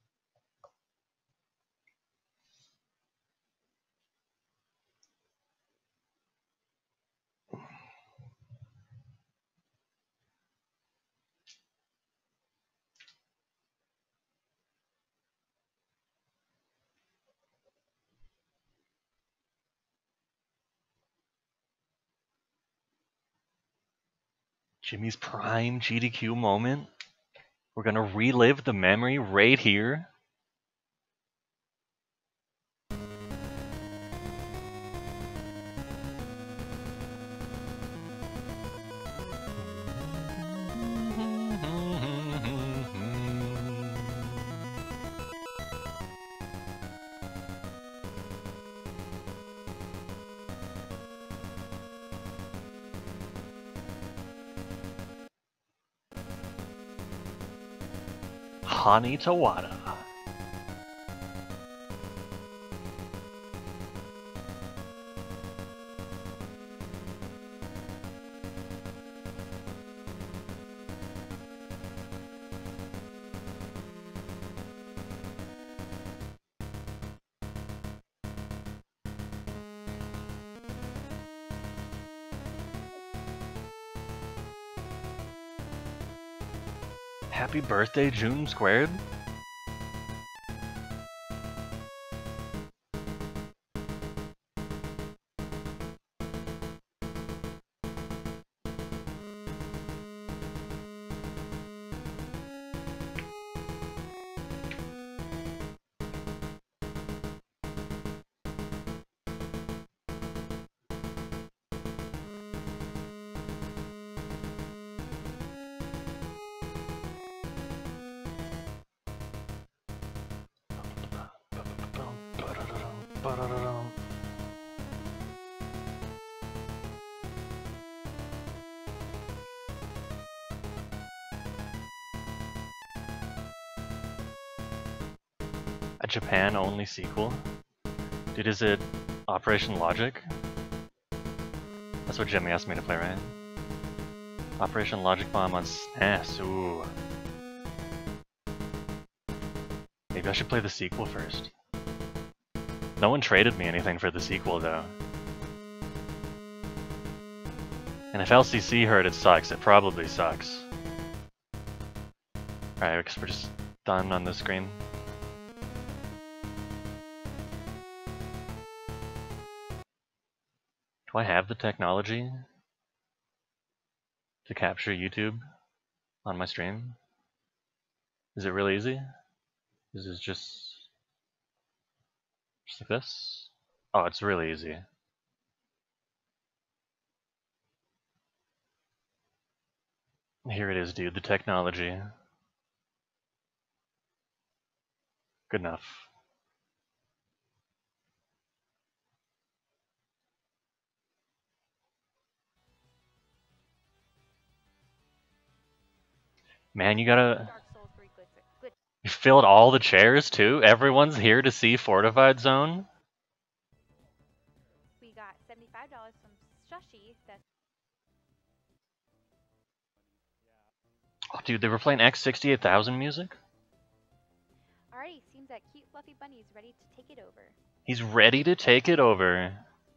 Speaker 1: Jimmy's prime G D Q moment. We're gonna relive the memory right here. Hani Tawada. Happy birthday, June Squared. Japan only sequel? Dude, is it Operation Logic? That's what Jimmy asked me to play, right? Operation Logic Bomb on S N E S, ooh. Maybe I should play the sequel first. No one traded me anything for the sequel, though. And if L C C heard it sucks, it probably sucks. Alright, I guess we're just done on the screen. Do I have the technology to capture YouTube on my stream? Is it really easy? Is it just, just like this? Oh, it's really easy. Here it is, dude, the technology. Good enough. Man, you gotta... You filled all the chairs, too? Everyone's here to see Fortified Zone?
Speaker 2: We got seventy-five dollars from Shashi. That's
Speaker 1: Oh, dude, they were playing X sixty-eight thousand music?
Speaker 2: alrighty, seems that cute fluffy bunny is ready to take it over.
Speaker 1: He's ready to take it over.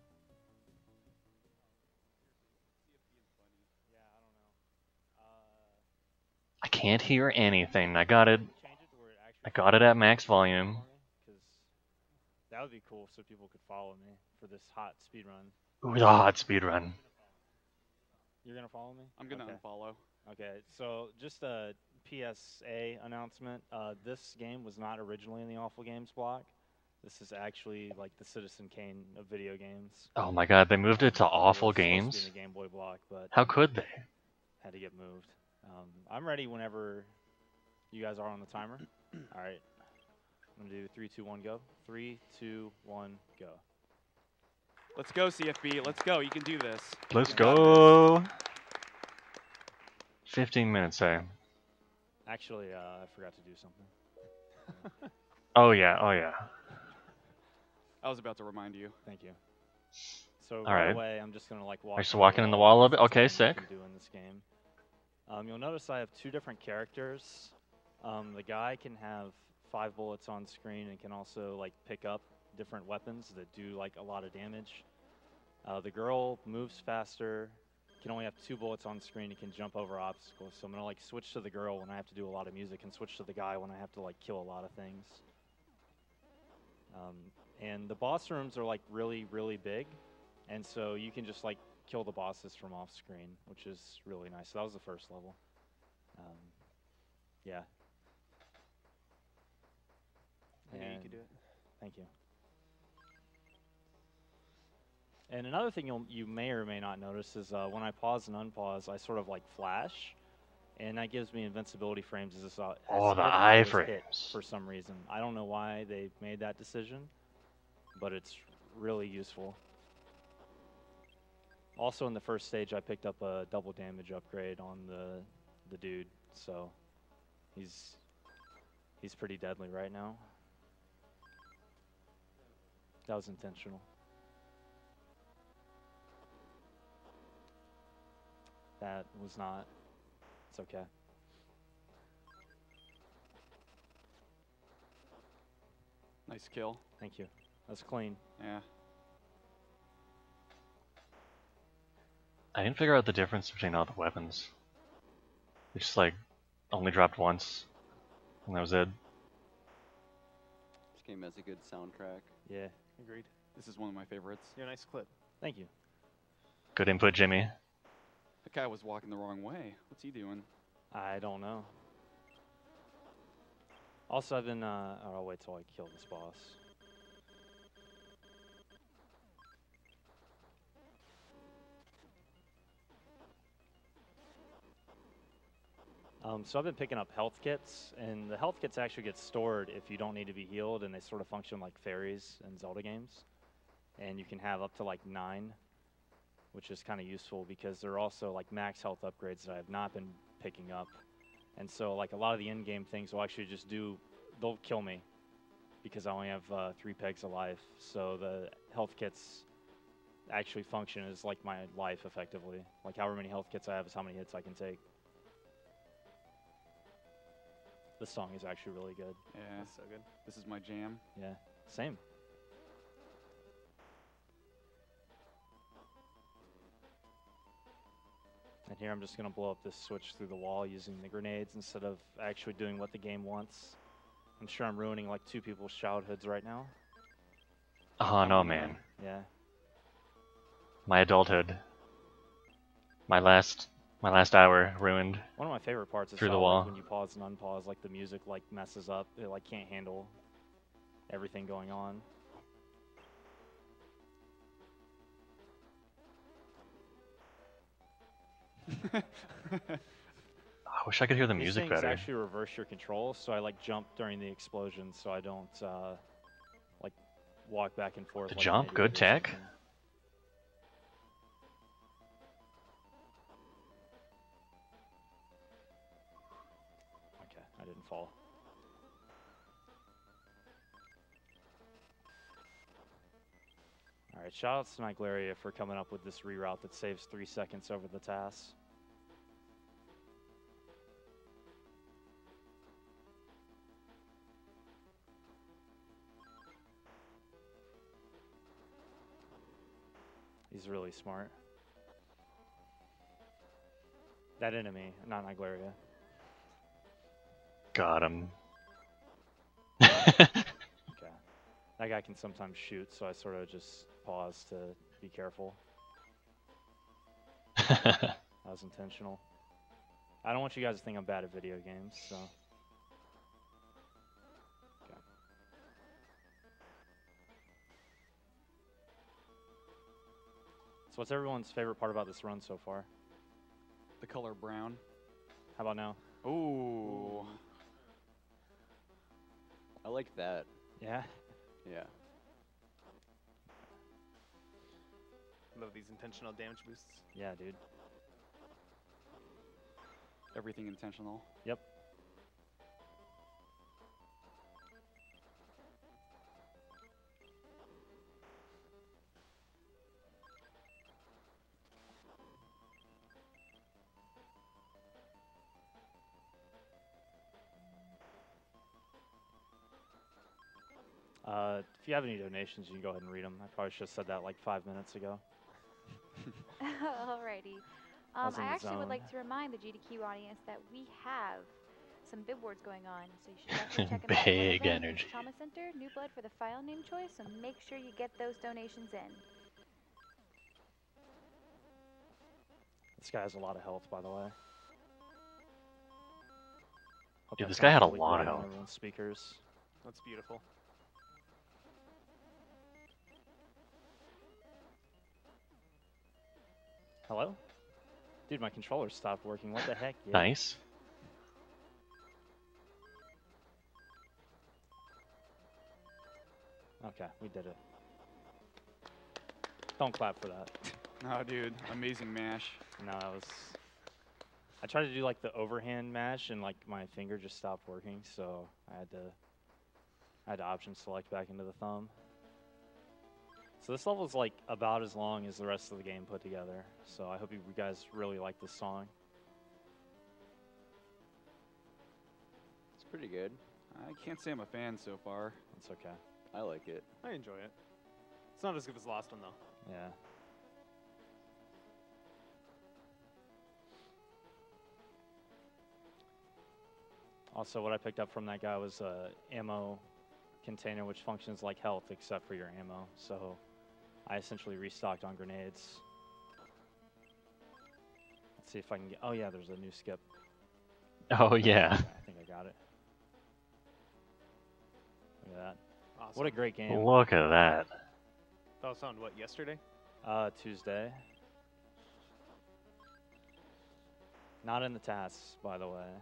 Speaker 1: I can't hear anything. I got it. I got it at max volume.
Speaker 3: That would be cool so people could follow me for this hot speed run.
Speaker 1: Ooh, the hot speed run.
Speaker 3: You're gonna follow me?
Speaker 4: I'm gonna
Speaker 3: okay.
Speaker 4: unfollow.
Speaker 3: Okay, so just a P S A announcement. Uh, this game was not originally in the Awful Games block. This is actually like the Citizen Kane of video games.
Speaker 1: Oh my god, they moved it to Awful
Speaker 3: it was
Speaker 1: Games?
Speaker 3: supposed to be in the Game Boy block, but
Speaker 1: how could they?
Speaker 3: Had to get moved. Um, I'm ready whenever you guys are on the timer. All right. I'm gonna do three, two, one, go. Three, two, one, go.
Speaker 4: Let's go, C F B. Let's go. You can do this.
Speaker 1: Let's
Speaker 4: You got
Speaker 1: go. This. Fifteen minutes, eh?
Speaker 3: Actually, uh, I forgot to do something.
Speaker 1: Oh yeah, oh yeah.
Speaker 4: I was about to remind you.
Speaker 3: Thank you. So
Speaker 1: All
Speaker 3: right
Speaker 1: right
Speaker 3: away, I'm just gonna like walk.
Speaker 1: Are you just walking in the wall a little bit? Okay, sick.
Speaker 3: Do in this game. Um, you'll notice I have two different characters. Um, the guy can have five bullets on screen and can also like pick up different weapons that do like a lot of damage. Uh, the girl moves faster, can only have two bullets on screen, and can jump over obstacles. So I'm gonna like switch to the girl when I have to do a lot of music, and switch to the guy when I have to like kill a lot of things. Um, and the boss rooms are like really, really big, and so you can just like kill the bosses from off screen, which is really nice. So that was the first level. Um, yeah.
Speaker 4: I knew
Speaker 3: And
Speaker 4: you could do it.
Speaker 3: thank you. And another thing you'll, you may or may not notice is uh, when I pause and unpause, I sort of like flash, and that gives me invincibility frames as, as, uh,
Speaker 1: Oh,
Speaker 3: as
Speaker 1: the
Speaker 3: if
Speaker 1: eye
Speaker 3: I was
Speaker 1: frames.
Speaker 3: hit for some reason. I don't know why they made that decision, but it's really useful. Also, in the first stage, I picked up a double damage upgrade on the the dude, so he's he's pretty deadly right now. That was intentional. That was not. It's okay.
Speaker 4: Nice kill.
Speaker 3: Thank you. That's clean.
Speaker 4: Yeah.
Speaker 1: I didn't figure out the difference between all the weapons. They just like only dropped once, and that was it.
Speaker 5: This game has a good soundtrack.
Speaker 3: Yeah.
Speaker 4: Agreed. This is one of my favorites.
Speaker 3: You're a nice clip. Thank you.
Speaker 1: Good input, Jimmy.
Speaker 4: That guy was walking the wrong way. What's he doing?
Speaker 3: I don't know. Also, I've been. Uh, oh, I'll wait till I kill this boss. Um, so I've been picking up health kits, and the health kits actually get stored if you don't need to be healed, and they sort of function like fairies in Zelda games. And you can have up to like nine, which is kind of useful because they're also like max health upgrades that I have not been picking up. And so like a lot of the in-game things will actually just do, they'll kill me. because I only have uh, three pegs of life. So the health kits actually function as like my life effectively. Like however many health kits I have is how many hits I can take. This song is actually really good.
Speaker 5: Yeah.
Speaker 4: That's so good.
Speaker 5: This is my jam.
Speaker 3: Yeah, same. And here I'm just going to blow up this switch through the wall using the grenades instead of actually doing what the game wants. I'm sure I'm ruining like two people's childhoods right now.
Speaker 1: Oh no, man.
Speaker 3: Yeah.
Speaker 1: My adulthood. My last my last hour ruined.
Speaker 3: One of my favorite parts is
Speaker 1: Through the
Speaker 3: how,
Speaker 1: wall.
Speaker 3: like, when you pause and unpause, like the music like messes up. It like can't handle everything going on.
Speaker 1: I wish I could hear the
Speaker 3: These
Speaker 1: music
Speaker 3: things
Speaker 1: better.
Speaker 3: actually reverse your control, so I like jump during the explosion, so I don't uh, like walk back and forth.
Speaker 1: The
Speaker 3: like an
Speaker 1: jump,
Speaker 3: idiot
Speaker 1: good
Speaker 3: or
Speaker 1: tech.
Speaker 3: something. Okay, I didn't fall. All right, shout out to Niglaria for coming up with this reroute that saves three seconds over the task. He's really smart. That enemy, not Niglaria.
Speaker 1: Got him.
Speaker 3: Okay. That guy can sometimes shoot, so I sort of just pause to be careful. That was intentional. I don't want you guys to think I'm bad at video games, so. Okay. So what's everyone's favorite part about this run so far?
Speaker 5: The color brown.
Speaker 3: How about now?
Speaker 5: Ooh. I like that.
Speaker 3: Yeah?
Speaker 5: Yeah.
Speaker 4: Love these intentional damage boosts.
Speaker 3: Yeah, dude.
Speaker 5: Everything intentional.
Speaker 3: Yep. Uh, if you have any donations, you can go ahead and read them. I probably should have said that like five minutes ago.
Speaker 2: Alrighty.
Speaker 3: I was
Speaker 2: Um,
Speaker 3: in
Speaker 2: I
Speaker 3: the
Speaker 2: actually would
Speaker 3: zone.
Speaker 2: like to remind the G D Q audience that we have some bid wars going on, so you should definitely check them out. One of
Speaker 1: Big
Speaker 2: them is
Speaker 1: energy.
Speaker 2: Trauma Center, New Blood for the file name choice, so make sure you get those donations in.
Speaker 3: This guy has a lot of health, by the way. Hope
Speaker 1: Dude,
Speaker 3: that
Speaker 1: this guy had a
Speaker 3: sounds really
Speaker 1: lot of
Speaker 3: great on
Speaker 1: health.
Speaker 3: everyone's speakers.
Speaker 4: That's beautiful.
Speaker 3: Hello? Dude, my controller stopped working. What the heck? Yeah.
Speaker 1: Nice.
Speaker 3: Okay, we did it. Don't clap for that.
Speaker 5: Oh, dude. Amazing mash.
Speaker 3: No, that was... I tried to do like the overhand mash and like my finger just stopped working, so I had to I had to option select back into the thumb. So this level is like about as long as the rest of the game put together. So I hope you guys really like this song.
Speaker 5: It's pretty good. I can't say I'm a fan so far.
Speaker 3: It's okay.
Speaker 5: I like it.
Speaker 4: I enjoy it. It's not as good as the last one, though.
Speaker 3: Yeah. Also, what I picked up from that guy was a ammo container, which functions like health except for your ammo. So I essentially restocked on grenades. Let's see if I can get. Oh yeah, there's a new skip.
Speaker 1: Oh yeah.
Speaker 3: Okay, I think I got it. Look at that.
Speaker 4: Awesome.
Speaker 3: What a great game.
Speaker 1: Look at that.
Speaker 4: That was on, what, yesterday?
Speaker 3: Uh, Tuesday. Not in the tasks, by the way.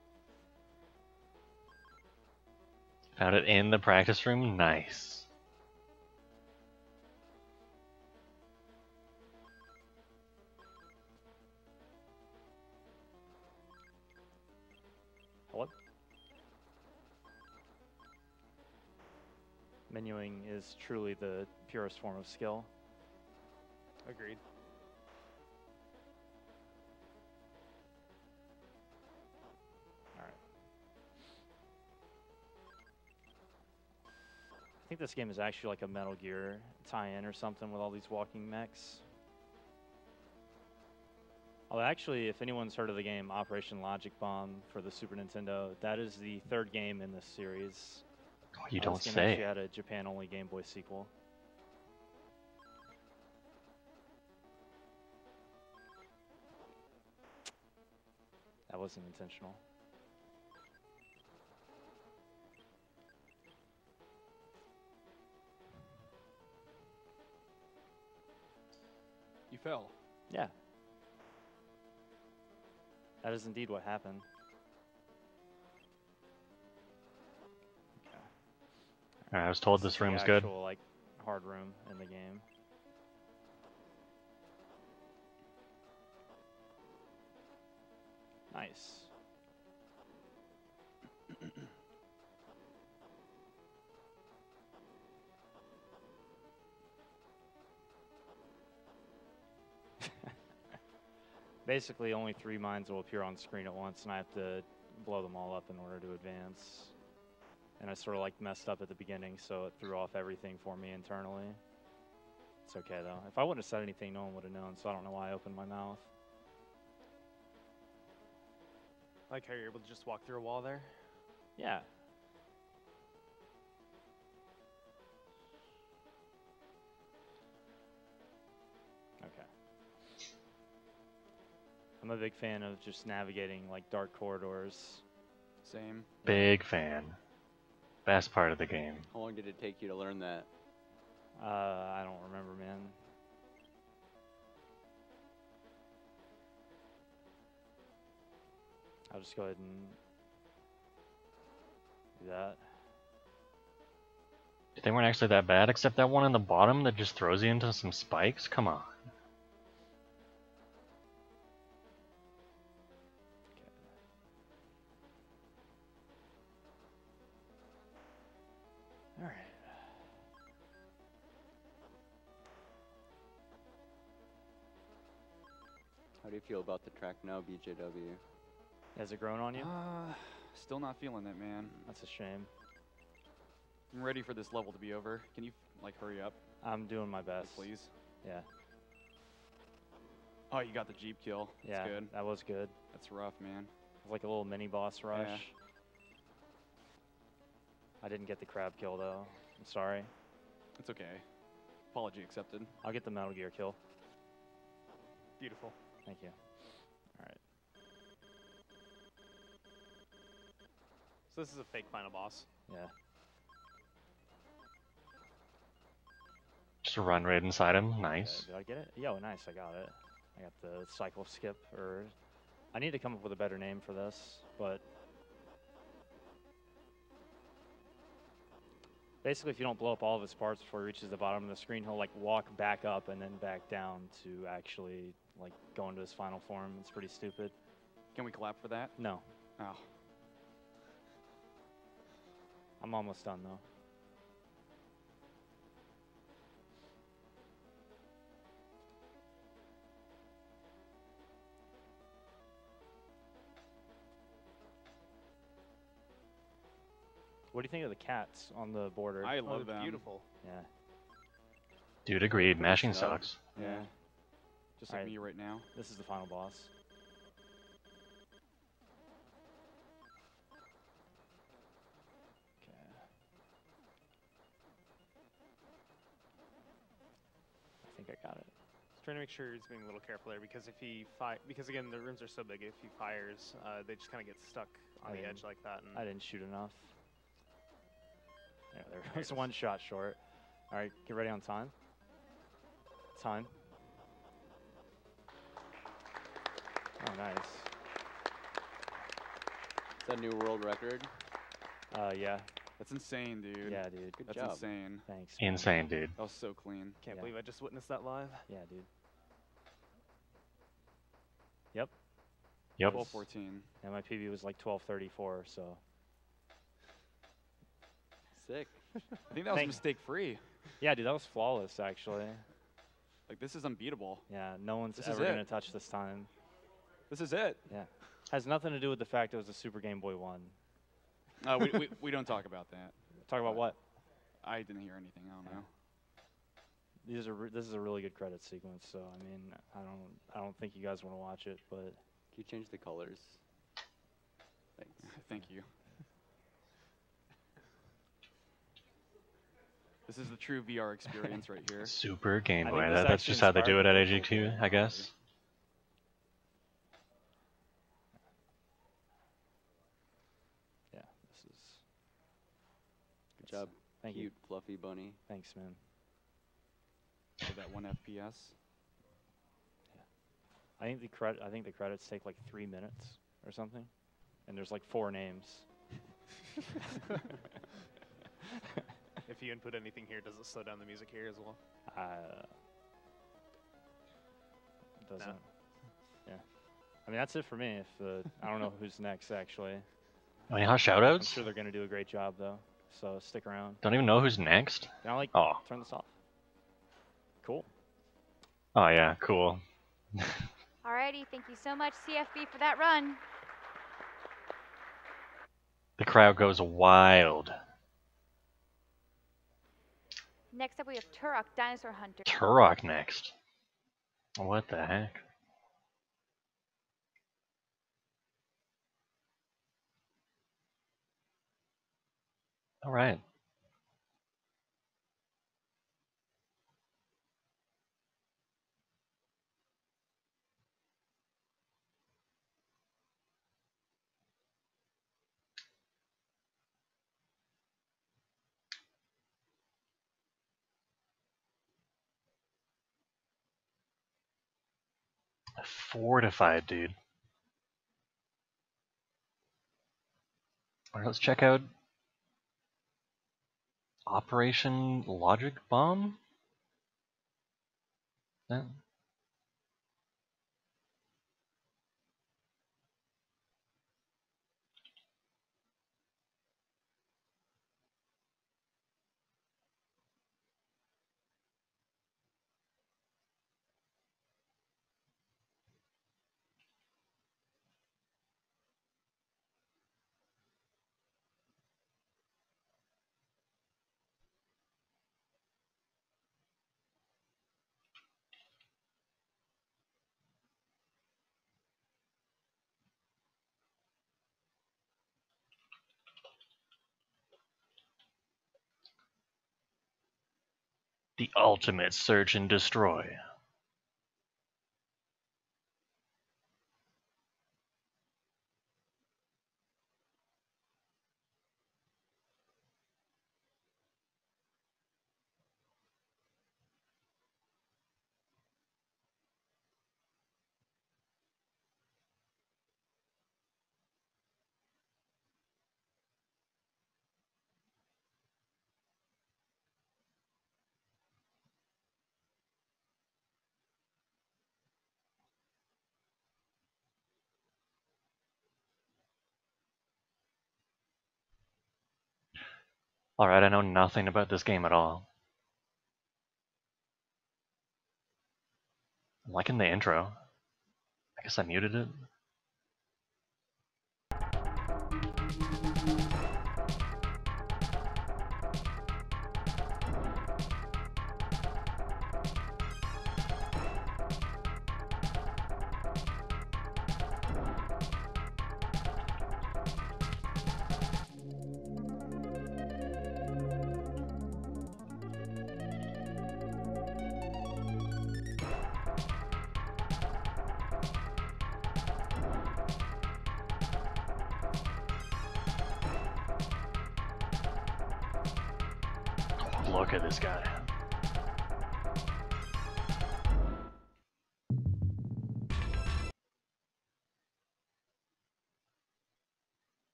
Speaker 1: Found it in the practice room. Nice.
Speaker 3: Hello? Menuing is truly the purest form of skill.
Speaker 6: Agreed.
Speaker 3: All right. I think this game is actually like a Metal Gear tie-in or something with all these walking mechs. Oh, actually, if anyone's heard of the game Operation Logic Bomb for the Super Nintendo, that is the third game in this series.
Speaker 1: Oh, you
Speaker 3: Uh,
Speaker 1: don't
Speaker 3: this game
Speaker 1: say.
Speaker 3: actually had a Japan-only Game Boy sequel. That wasn't intentional.
Speaker 5: You fell.
Speaker 3: Yeah. That is indeed what happened. Okay.
Speaker 1: Alright, I was told
Speaker 3: This
Speaker 1: this
Speaker 3: is the
Speaker 1: room's good.
Speaker 3: actual, like, hard room in the game. Nice. Basically, only three mines will appear on screen at once, and I have to blow them all up in order to advance. And I sort of like messed up at the beginning, so it threw off everything for me internally. It's okay though. If I wouldn't have said anything, no one would have known, so I don't know why I opened my mouth.
Speaker 6: I like how you're able to just walk through a wall there.
Speaker 3: Yeah. Okay. I'm a big fan of just navigating like dark corridors.
Speaker 5: Same.
Speaker 1: Big fan. Best part of the game.
Speaker 7: How long did it take you to learn that?
Speaker 3: Uh, I don't remember, man. I'll just go ahead and do that.
Speaker 1: They weren't actually that bad, except that one on the bottom that just throws you into some spikes? Come on.
Speaker 3: All right.
Speaker 7: How do you feel about the track now, B J W?
Speaker 3: Has it grown on you?
Speaker 5: Uh, still not feeling it, man.
Speaker 3: That's a shame.
Speaker 5: I'm ready for this level to be over. Can you, like, hurry up,
Speaker 3: I'm doing my
Speaker 5: like,
Speaker 3: best.
Speaker 5: please?
Speaker 3: Yeah.
Speaker 5: Oh, you got the Jeep kill.
Speaker 3: Yeah.
Speaker 5: That's good.
Speaker 3: That was good.
Speaker 5: That's rough, man.
Speaker 3: It's like a little mini boss rush.
Speaker 5: Yeah.
Speaker 3: I didn't get the crab kill though. I'm sorry.
Speaker 5: It's okay. Apology accepted.
Speaker 3: I'll get the Metal Gear kill.
Speaker 6: Beautiful.
Speaker 3: Thank you. All right.
Speaker 6: So this is a fake final boss.
Speaker 3: Yeah.
Speaker 1: Just run right inside him.
Speaker 3: Okay,
Speaker 1: Nice.
Speaker 3: did I get it? Yo, nice. I got it. I got the cycle skip, or I need to come up with a better name for this, but basically, if you don't blow up all of his parts before he reaches the bottom of the screen, he'll like walk back up and then back down to actually like go into his final form. It's pretty stupid.
Speaker 5: Can we clap for that?
Speaker 3: No,
Speaker 5: Oh.
Speaker 3: I'm almost done though. What do you think of the cats on the border?
Speaker 5: I
Speaker 6: Oh,
Speaker 5: love
Speaker 6: they're
Speaker 5: them.
Speaker 6: beautiful.
Speaker 3: yeah.
Speaker 1: Dude, agreed. Mashing
Speaker 5: stuff.
Speaker 1: sucks.
Speaker 5: Yeah. Just like
Speaker 3: Alright.
Speaker 5: me right now.
Speaker 3: This is the final boss. Okay. I think I got it.
Speaker 6: Just trying to make sure he's being a little careful there because if he fi- because again the rooms are so big, if he fires, uh, they just kind of get stuck on
Speaker 3: I
Speaker 6: the
Speaker 3: didn't-
Speaker 6: edge like that. And
Speaker 3: I didn't shoot enough. Yeah, there
Speaker 6: There
Speaker 3: was
Speaker 6: it
Speaker 3: one shot short. All right, get ready on time. Time. Oh, nice.
Speaker 7: Is that a new world record?
Speaker 3: Uh, yeah.
Speaker 5: That's insane, dude.
Speaker 3: Yeah, dude.
Speaker 7: Good
Speaker 5: That's
Speaker 7: job.
Speaker 5: insane.
Speaker 3: Thanks.
Speaker 1: Insane, dude.
Speaker 5: That was so clean.
Speaker 6: can't
Speaker 3: Yeah.
Speaker 6: believe I just witnessed that live.
Speaker 3: Yeah, dude. Yep.
Speaker 1: Yep.
Speaker 5: twelve fourteen.
Speaker 3: And my P B was like twelve thirty-four, so.
Speaker 7: Sick.
Speaker 5: I think that was
Speaker 3: Thank-
Speaker 5: mistake free.
Speaker 3: Yeah, dude, that was flawless, actually.
Speaker 5: Like, this is unbeatable.
Speaker 3: Yeah, no one's
Speaker 5: This is
Speaker 3: ever
Speaker 5: it.
Speaker 3: going to touch this time.
Speaker 5: This is it.
Speaker 3: Yeah. Has nothing to do with the fact it was a Super Game Boy one.
Speaker 5: Uh, we, we, we don't talk about that.
Speaker 3: Talk about what?
Speaker 5: I didn't hear anything. I don't know.
Speaker 3: These are re this is a really good credit sequence, so I mean, I don't I don't think you guys want to watch it, but
Speaker 7: Can you change the colors? Thanks.
Speaker 5: Thank you. This is the true V R experience right here.
Speaker 1: Super Game
Speaker 3: I
Speaker 1: Boy.
Speaker 3: think this
Speaker 1: That, that's
Speaker 3: actually
Speaker 1: just how they do it
Speaker 3: inspired
Speaker 1: at
Speaker 3: the
Speaker 1: A G Q,
Speaker 3: virtual
Speaker 1: I guess.
Speaker 3: yeah, this is
Speaker 7: Good job.
Speaker 3: Thank you.
Speaker 7: Cute, fluffy bunny.
Speaker 3: Thanks, man.
Speaker 5: For that one F P S.
Speaker 3: I think the credit I think the credits take like three minutes or something, and there's like four names.
Speaker 6: If you input anything here, does it slow down the music here as well?
Speaker 3: Uh, doesn't.
Speaker 6: No.
Speaker 3: Yeah. I mean, that's it for me. If uh, I don't know who's next, actually.
Speaker 1: Any hot
Speaker 3: I'm
Speaker 1: shoutouts?
Speaker 3: sure they're gonna do a great job though. So stick around.
Speaker 1: Don't even know who's next.
Speaker 3: Can I like
Speaker 1: Oh.
Speaker 3: turn this off? Cool.
Speaker 1: Oh yeah, cool.
Speaker 2: Alrighty, thank you so much, C F B, for that run.
Speaker 1: The crowd goes wild.
Speaker 2: Next up, we have Turok, Dinosaur Hunter.
Speaker 1: Turok next. What the heck? All right. Fortified, dude. All right, let's check out Operation Logic Bomb. Yeah. The ultimate search and destroy. Alright, I know nothing about this game at all. I'm liking the intro. I guess I muted it. Look at this guy.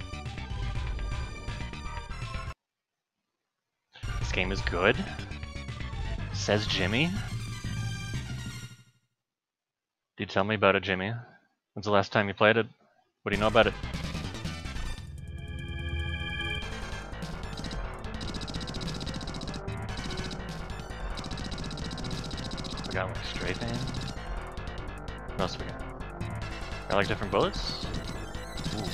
Speaker 1: This game is good. Says Jimmy? Dude, tell me about it, Jimmy. When's the last time you played it? What do you know about it? We got like strafing. What else we got? Got like different bullets? Ooh.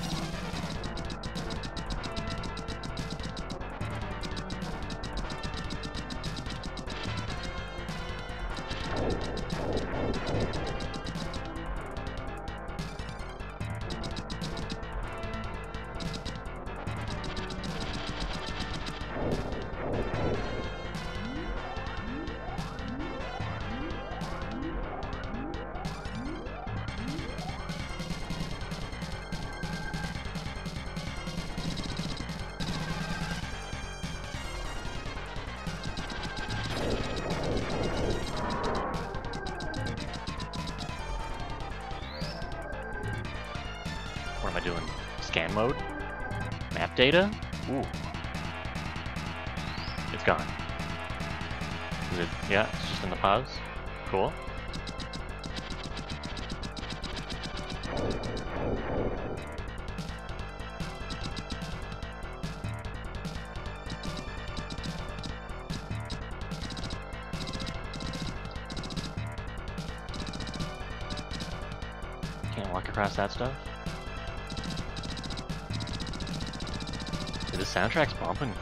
Speaker 1: What am I doing? Scan mode? Map data? Ooh. It's gone. Is it? Yeah, it's just in the pause. Cool. Can't walk across that stuff. Dude, this soundtrack's bumping.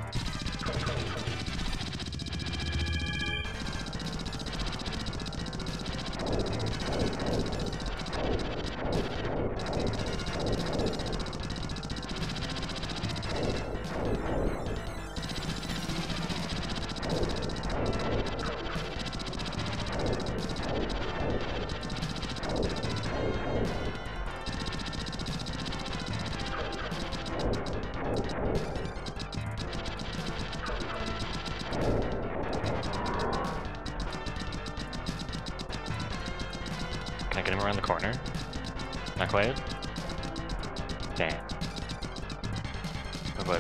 Speaker 1: Can I get him around the corner? Not quite? Damn. Oh, but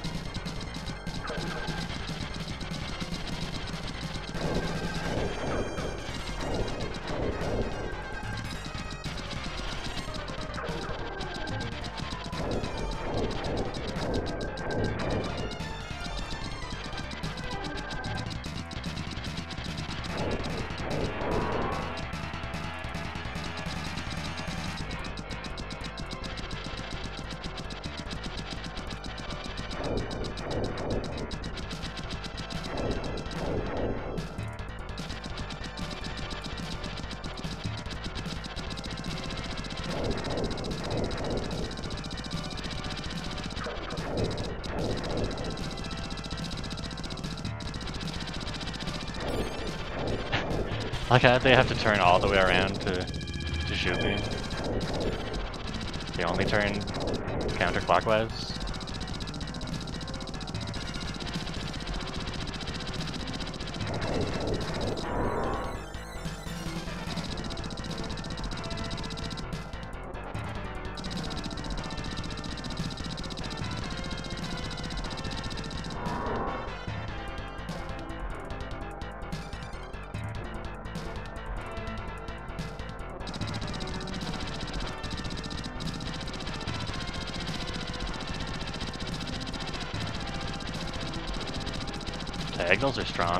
Speaker 1: like how they have to turn all the way around to to shoot me. They only turn counterclockwise. Diagonals are strong.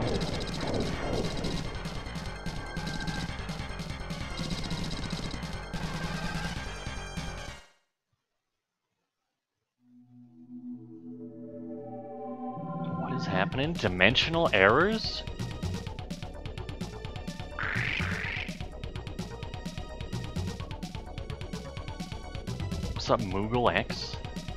Speaker 1: What is happening? Dimensional errors? What's up, Moogle X?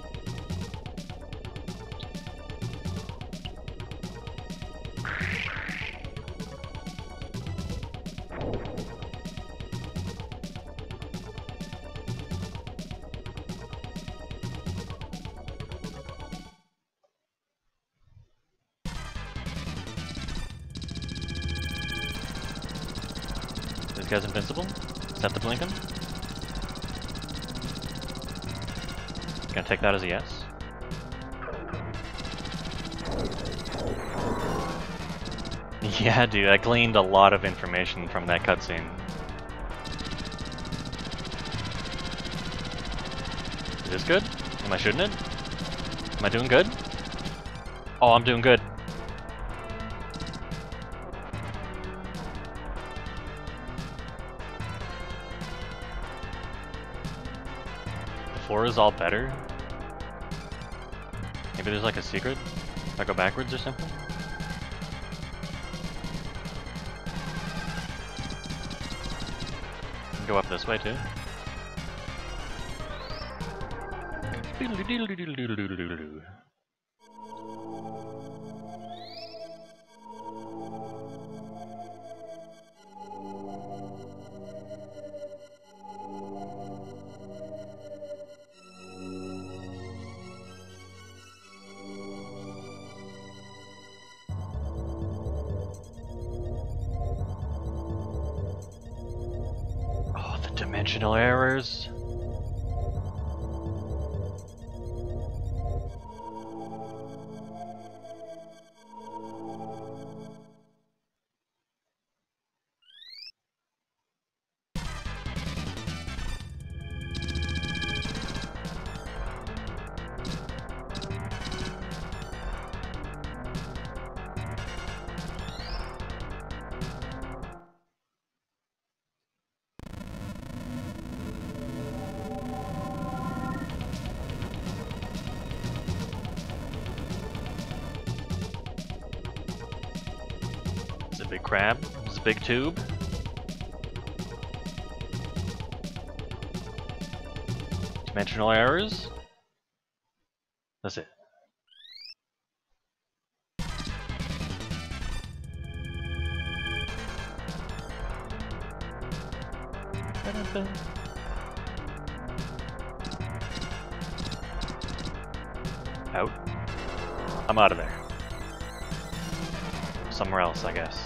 Speaker 1: This guy's invincible? Is that the blinking? Gonna take that as a yes. Yeah, dude, I gleaned a lot of information from that cutscene. Is this good? Am I shooting it? Am I doing good? Oh, I'm doing good. The floor is all better? Maybe there's like a secret? If I go backwards or something? Go up this way too. Oh, the dimensional errors. It's a big crab. It's a big tube. Dimensional errors. That's it. Out. I'm out of there. Somewhere else, I guess.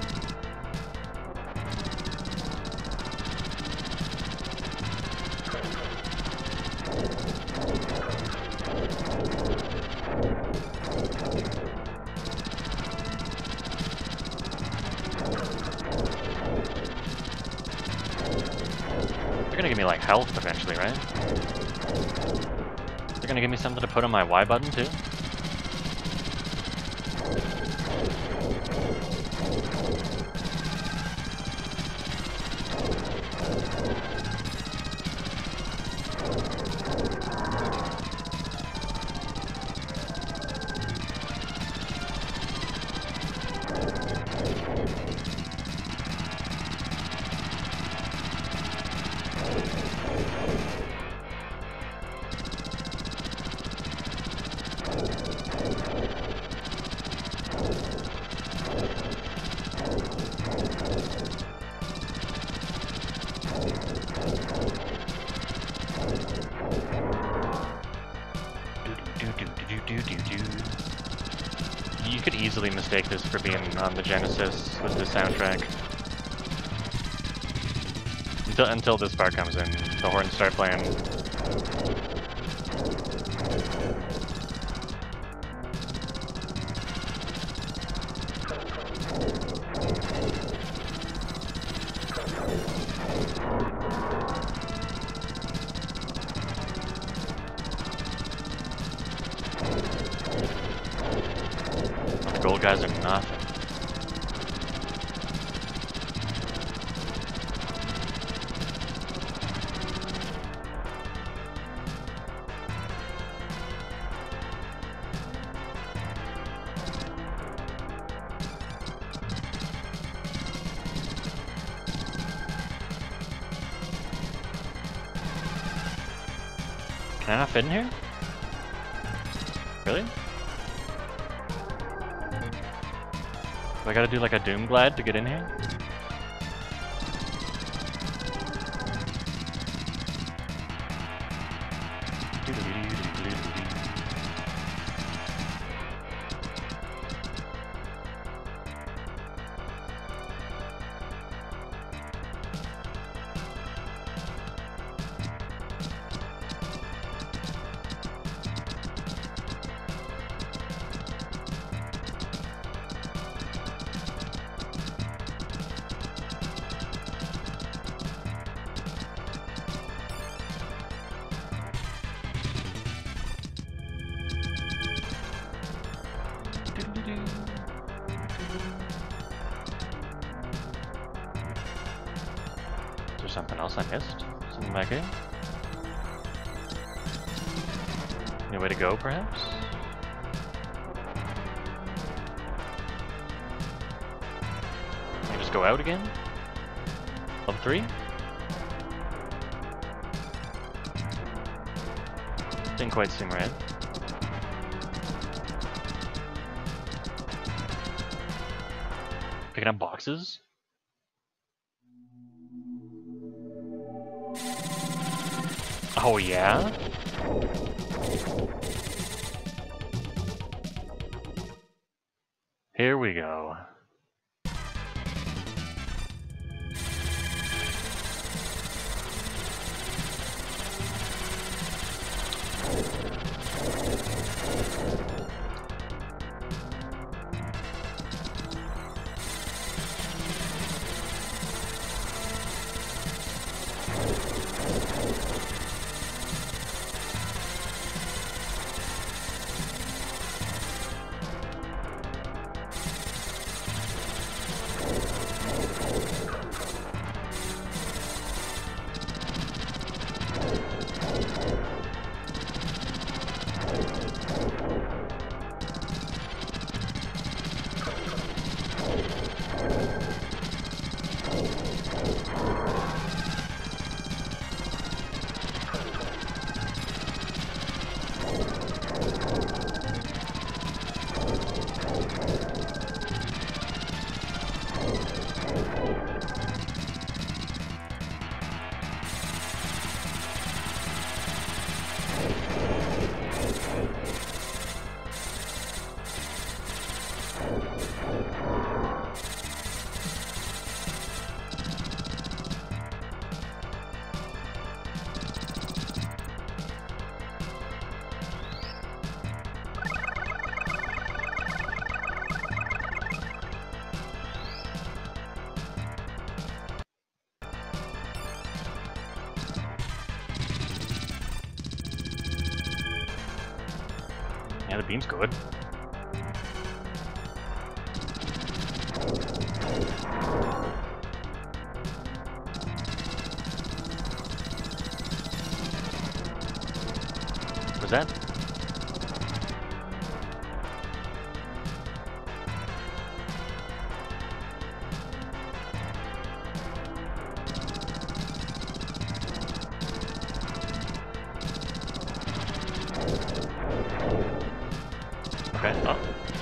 Speaker 1: They're gonna give me like health eventually, right? They're gonna give me something to put on my Y button too? You could easily mistake this for being on the Genesis with the soundtrack. Until, until this part comes in, the horns start playing. Gold guys are nothing. Can I not fit in here? Really? Do I gotta do like a Doom Glide to get in here? something else I missed? Something back here? Any way to go, perhaps? Can I just go out again? Level three? Didn't quite seem right. Picking up boxes? Oh yeah? Here we go. Yeah, the beam's good. What's that? Okay, oh.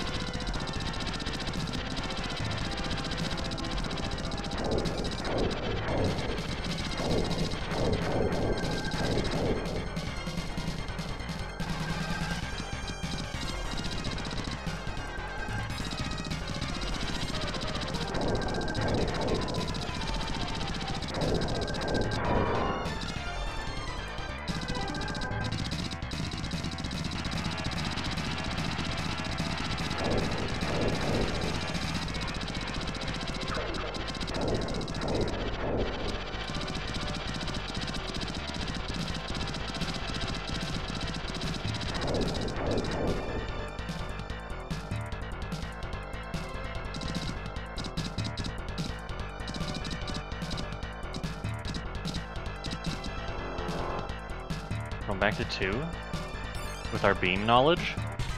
Speaker 1: Going back to two with our beam knowledge.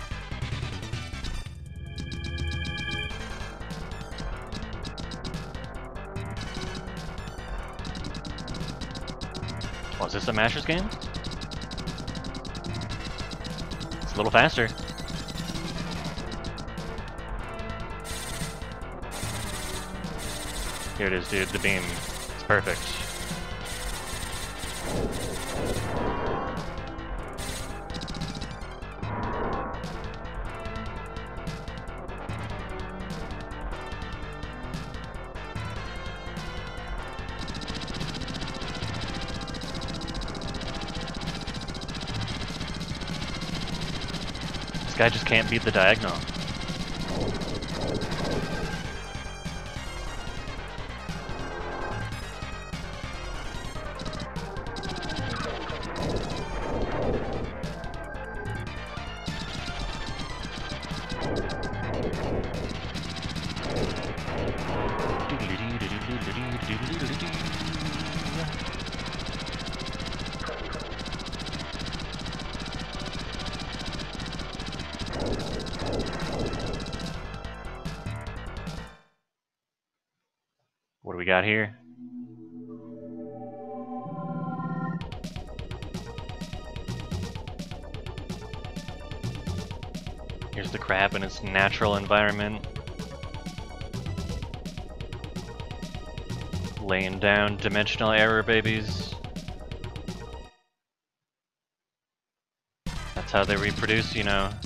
Speaker 1: Oh, is this a Mashers game? It's a little faster. Here it is, dude, the beam. It's perfect. This guy just can't beat the diagonal. we got here? Here's the crab in its natural environment. Laying down dimensional error, babies. That's how they reproduce, you know.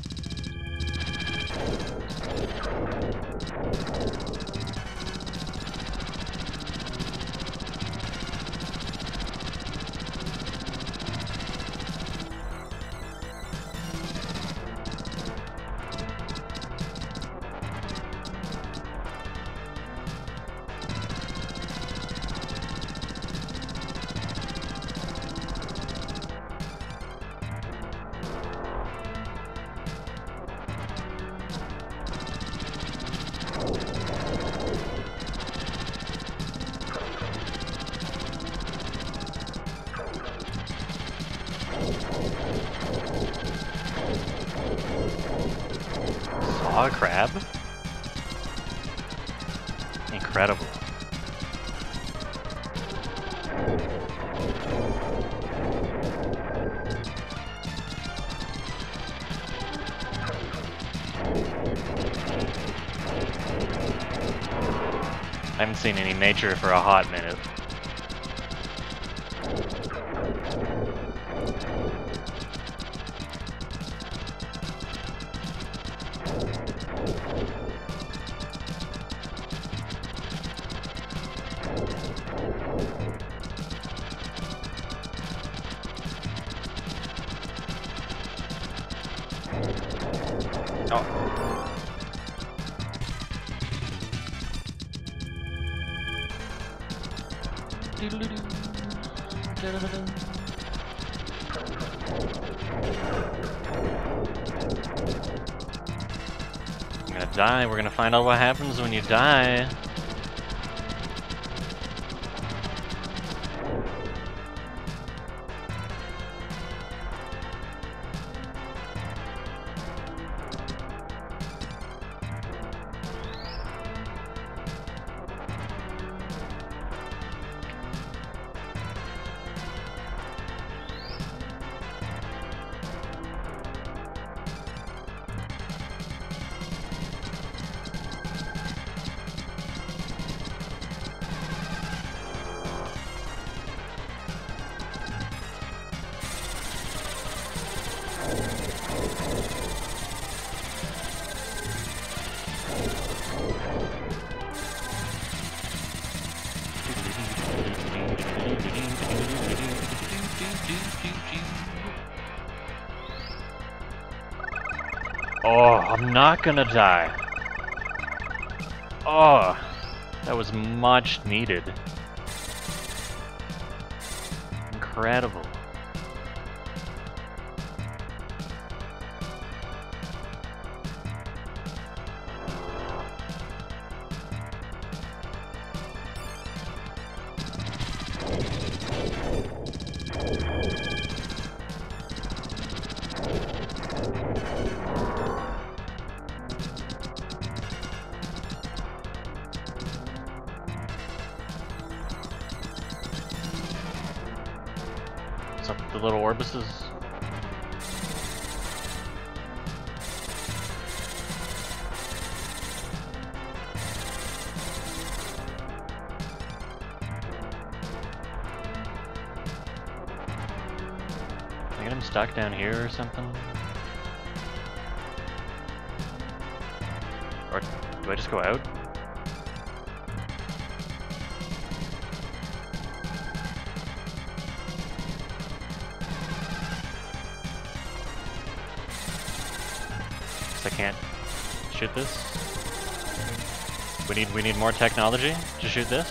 Speaker 1: Saw a crab? Incredible. I haven't seen any nature for a hot minute. I'm gonna die. We're gonna find out what happens when you die. Oh, I'm not gonna die. Oh, that was much needed. Incredible. What's up with the little orbises? Can I get him stuck down here or something? Or do I just go out? I can't shoot this. We need we need more technology to shoot this.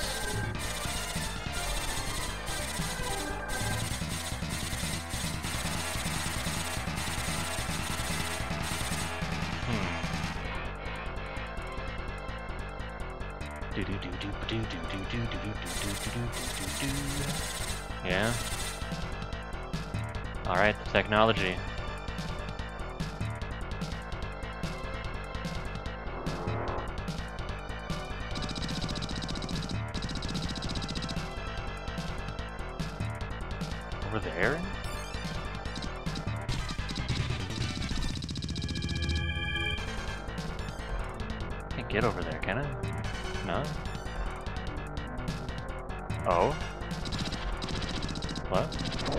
Speaker 1: Hmm. Do do do do do do do do do do do do do do. Yeah. All right, the technology. Where? Can't get over there, can I? No? Oh? What?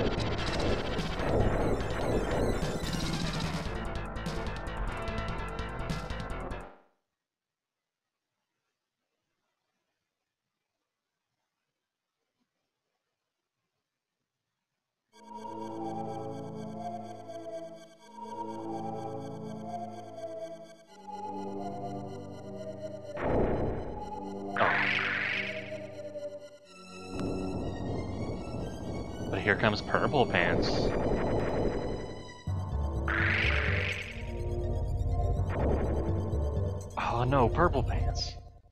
Speaker 1: But here comes Purple Pants. Oh no, Purple Pants.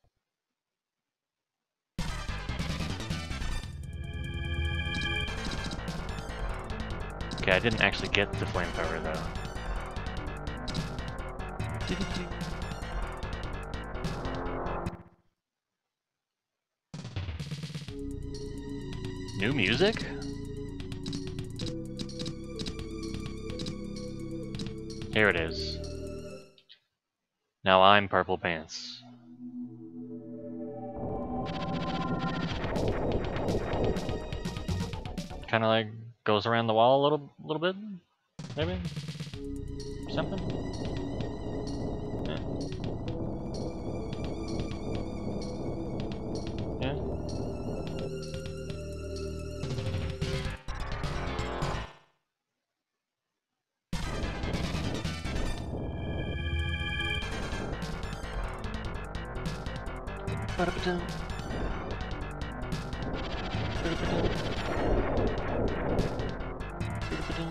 Speaker 1: Okay, I didn't actually get the flamethrower though. New music? Here it is. Now I'm Purple Pants. Kind of like goes around the wall a little, little bit, maybe something. Yeah. Yeah. Ba-da-ba-dum. Ba-da-ba-dum. Ba-da-ba-dum.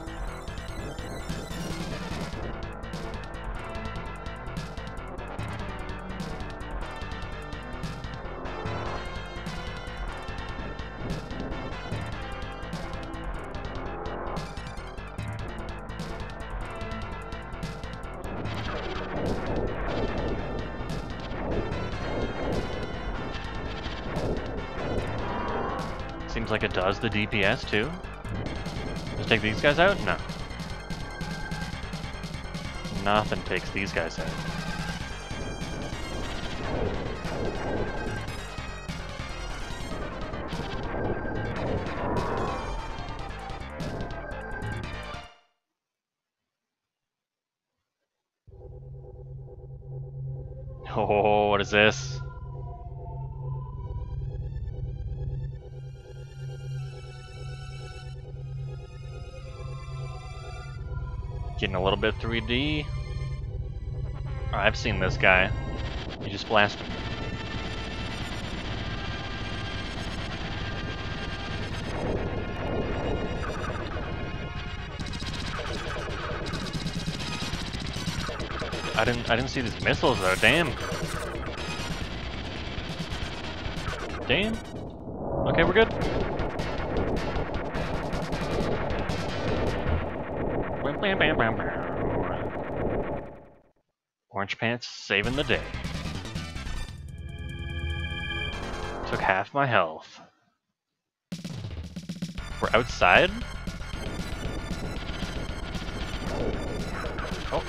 Speaker 1: Seems like it does the D P S too. Just take these guys out? No. Nothing takes these guys out. Oh, what is this? Getting a little bit three D. Oh, I've seen this guy. You just blast him. I didn't I didn't see these missiles though, damn. Damn. Okay, we're good. Bam, bam, bam, bam. Orange Pants saving the day. Took half my health. We're outside? Oh.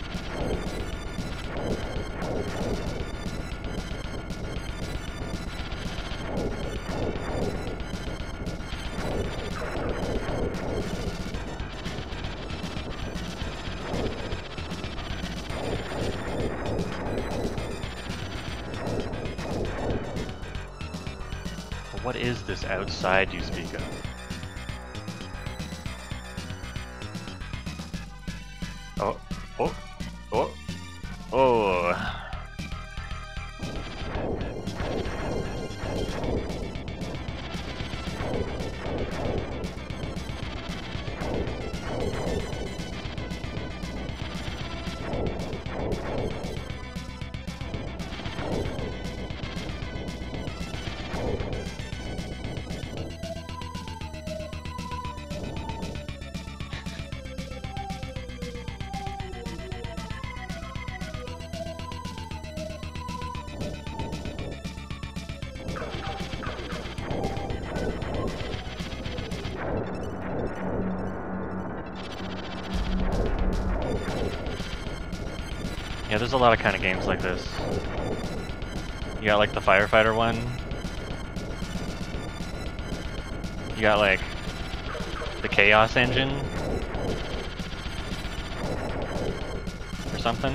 Speaker 1: What is this outside you speak of? Oh, oh, oh, oh. Yeah, there's a lot of kind of games like this. You got like the firefighter one. You got like the chaos engine or something.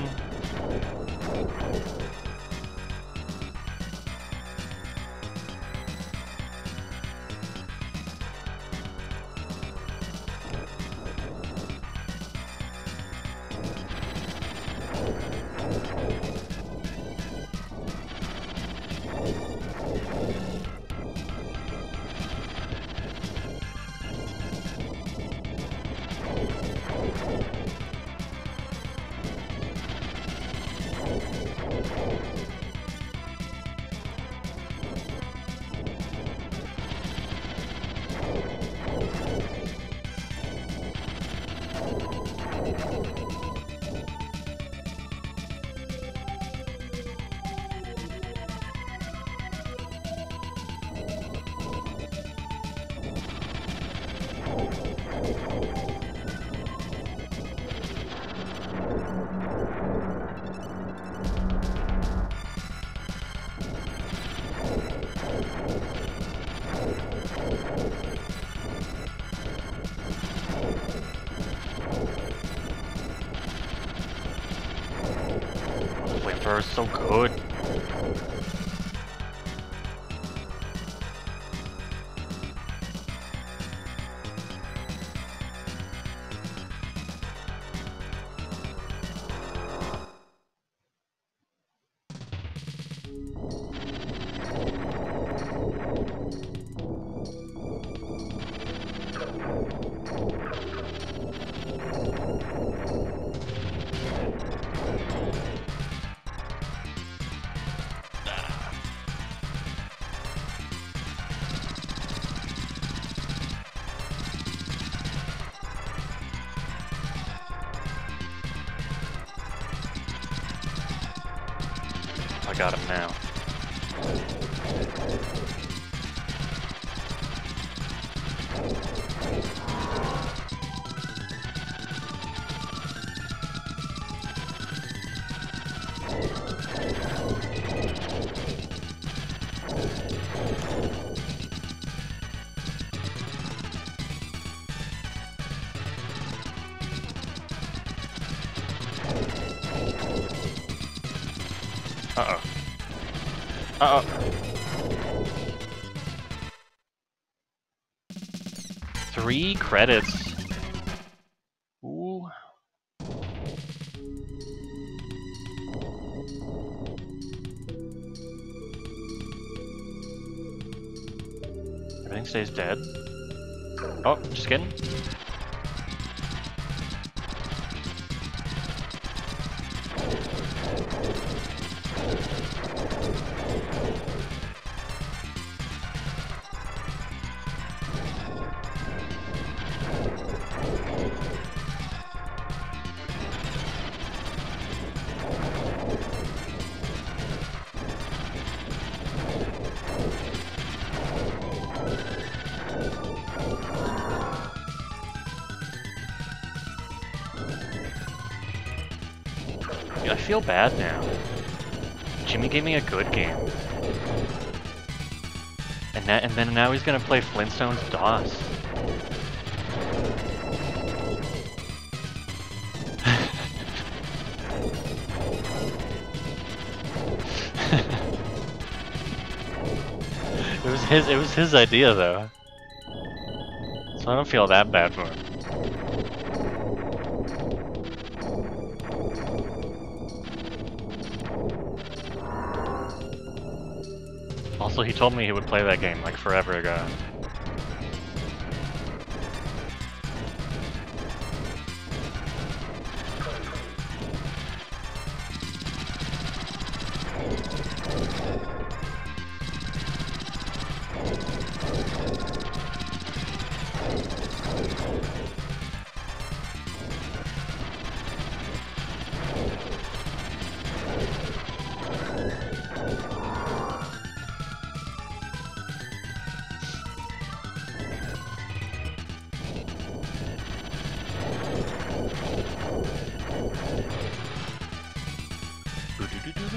Speaker 1: Flamethrower is so good. I got him now. Uh-oh. Uh-oh. Three credits. Ooh. Everything stays dead. Oh, just kidding. I feel bad now. Jimmy gave me a good game. And, that, and then now he's gonna play Flintstones DOS. It was his, it was his idea though. So I don't feel that bad for him. Also, he told me he would play that game like forever ago.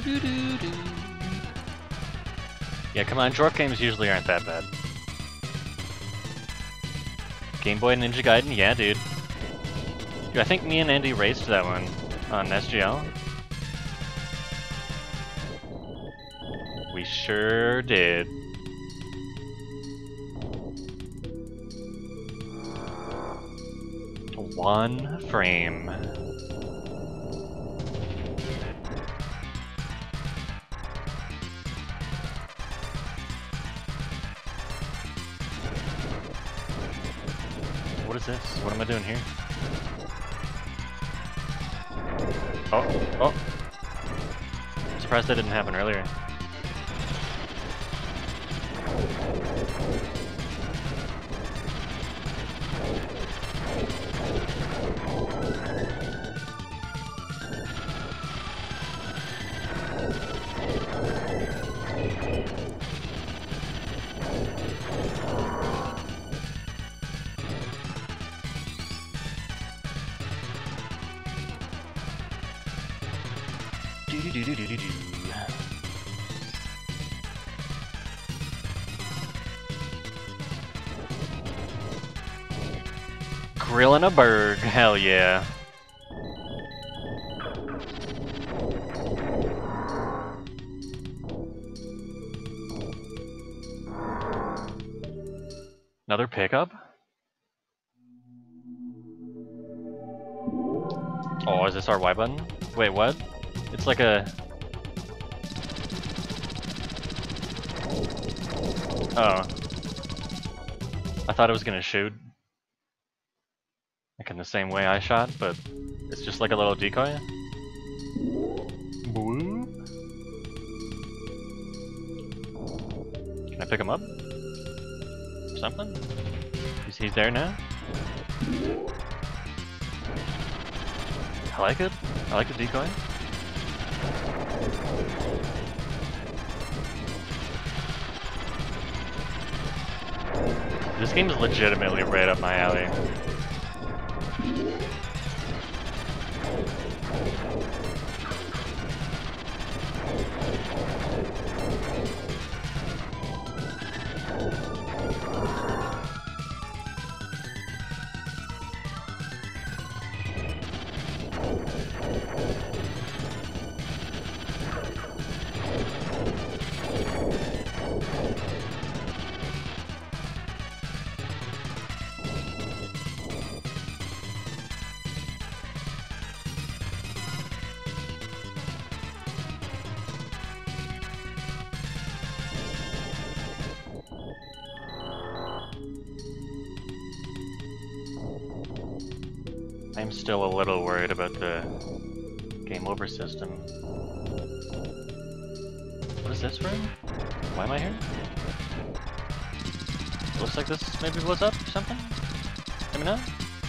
Speaker 1: doo doo doo. Yeah, come on, Jork games usually aren't that bad. Game Boy Ninja Gaiden, yeah, dude. Dude, I think me and Andy raced that one on S G L. We sure did. One frame. What is this? What am I doing here? Oh, oh. I'm surprised that didn't happen earlier. Grilling a bird, hell yeah. Another pickup? Oh, is this our Y button? Wait, what? It's like a... Oh. I thought it was gonna shoot. Like in the same way I shot, but it's just like a little decoy. Whoop. Can I pick him up? Or something? He's, he's there now? I like it. I like the decoy. This game is legitimately right up my alley. I'm still a little worried about the game over system. What is this room? Why am I here? Looks like this maybe was up or something? Maybe not?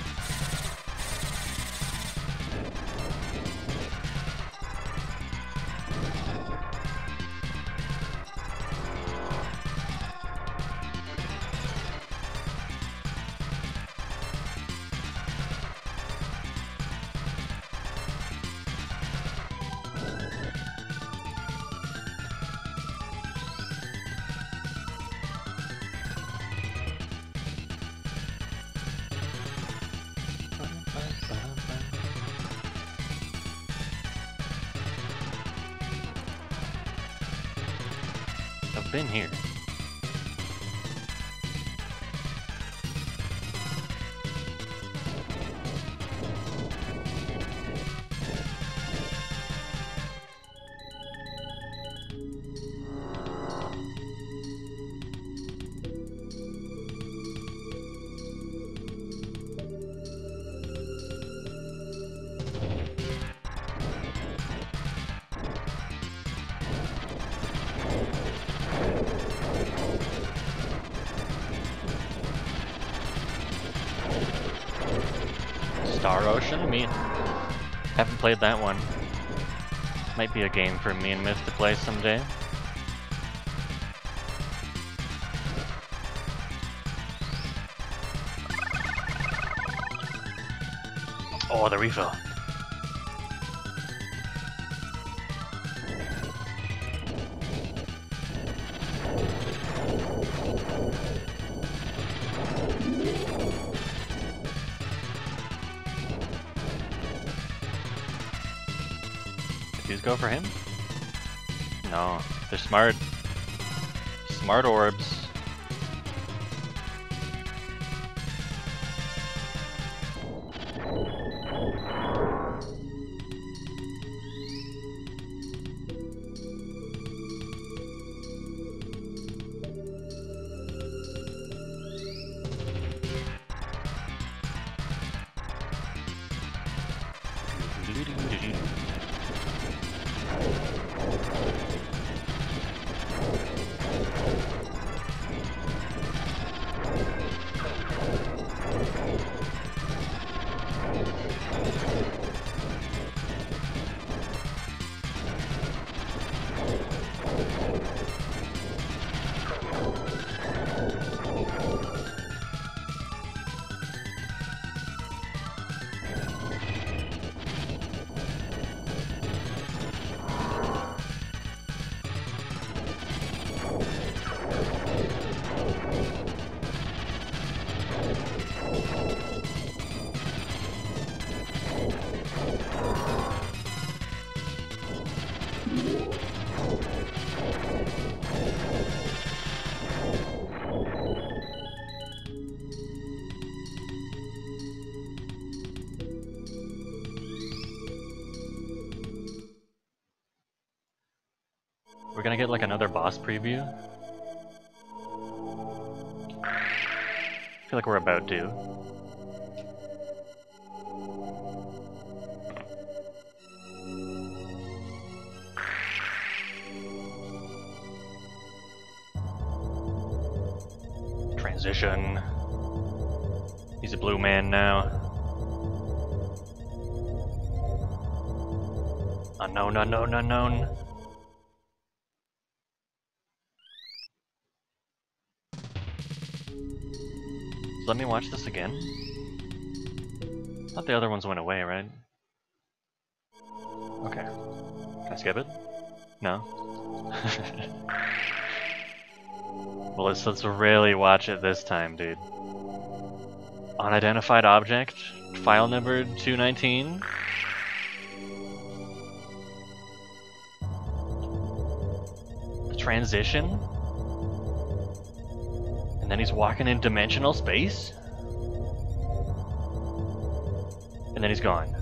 Speaker 1: I've been here. Star Ocean? Me haven't played that one. Might be a game for me and Myth to play someday. Oh, the refill. twos go for him? No, they're smart. Smart orbs. We're gonna get like another boss preview. I feel like we're about to. Transition. He's a blue man now. Unknown, unknown, unknown. Let me watch this again. I thought the other ones went away, right? Okay. Can I skip it? No? Well, let's, let's really watch it this time, dude. Unidentified object, file number two nineteen. The transition? And then he's walking in dimensional space? And then he's gone.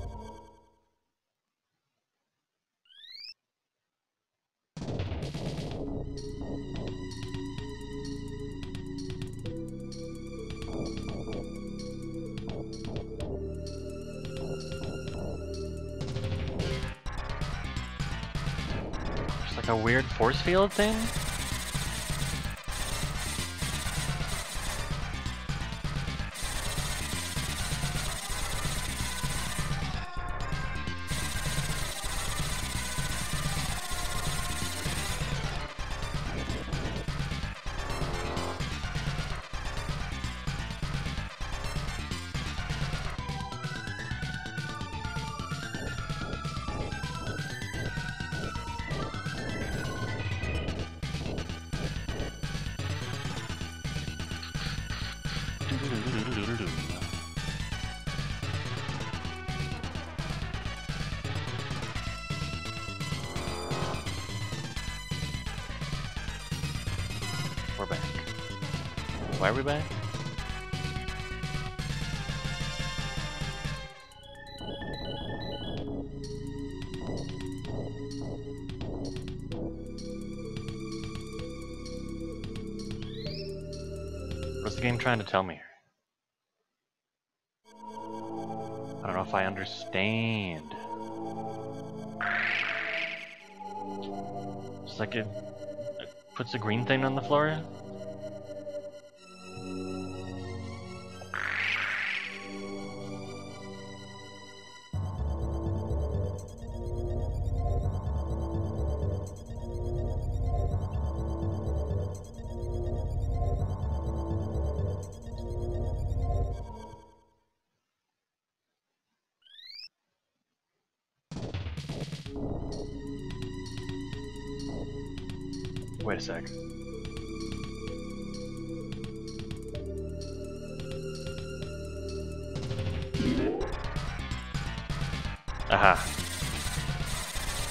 Speaker 1: Just like a weird force field thing? We're back. Why are we back? What's the game trying to tell me here? I don't know if I understand. It's like it, it puts a green thing on the floor. Wait a sec. Aha.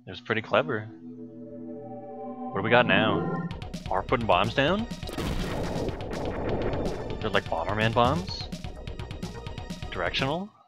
Speaker 1: It was pretty clever. What do we got now? Are we putting bombs down? They're like Bomberman bombs? Directional?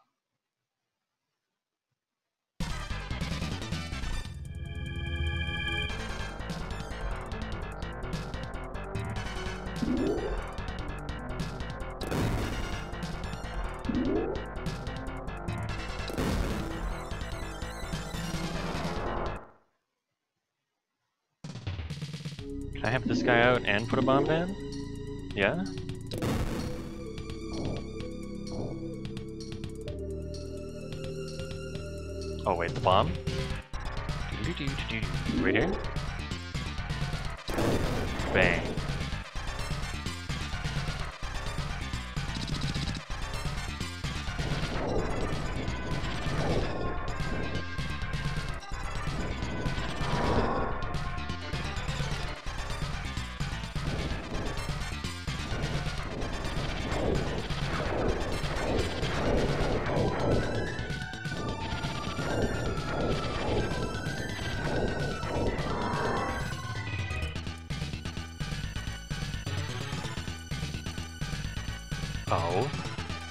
Speaker 1: Can I have this guy out and put a bomb down? Yeah? Oh wait, the bomb? Right here? Bang. Oh.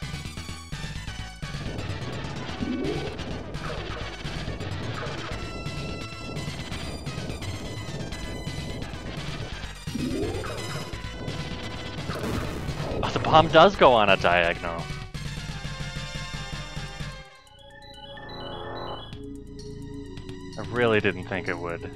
Speaker 1: Oh, the bomb does go on a diagonal. I really didn't think it would.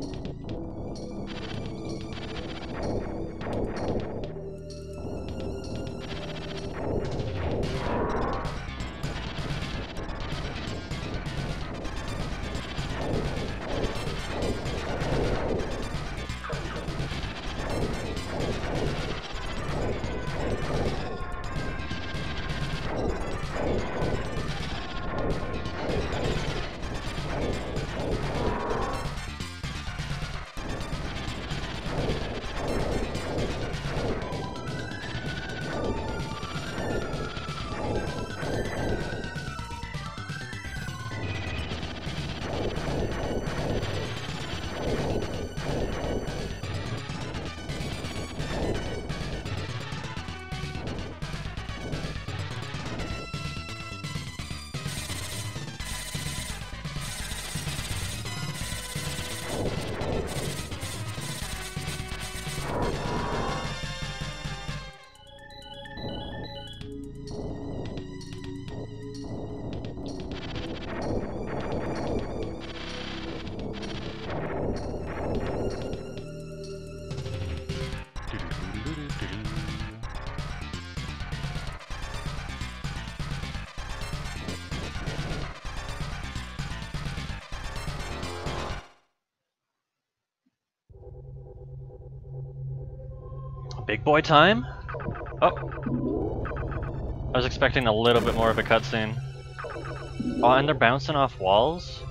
Speaker 1: Big boy time? Oh. I was expecting a little bit more of a cutscene. Oh, and they're bouncing off walls?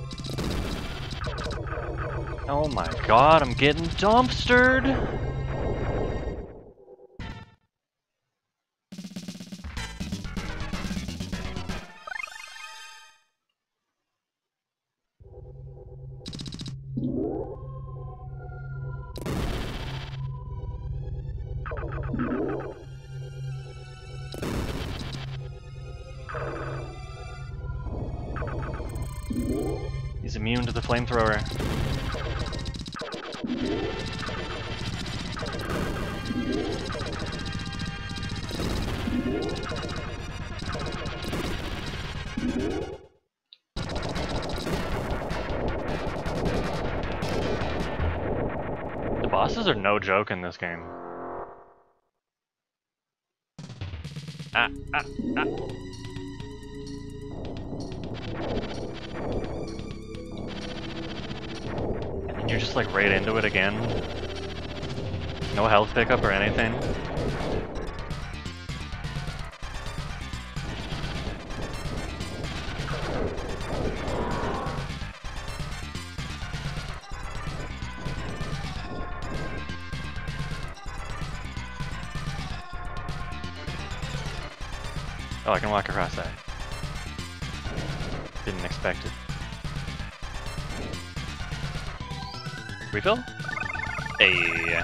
Speaker 1: Oh my god, I'm getting dumpstered! He's immune to the flamethrower. The bosses are no joke in this game. Ah, ah, ah. And you're just like right into it again. No health pickup or anything. Oh, I can walk across that. Didn't expect it. Refill? Hey.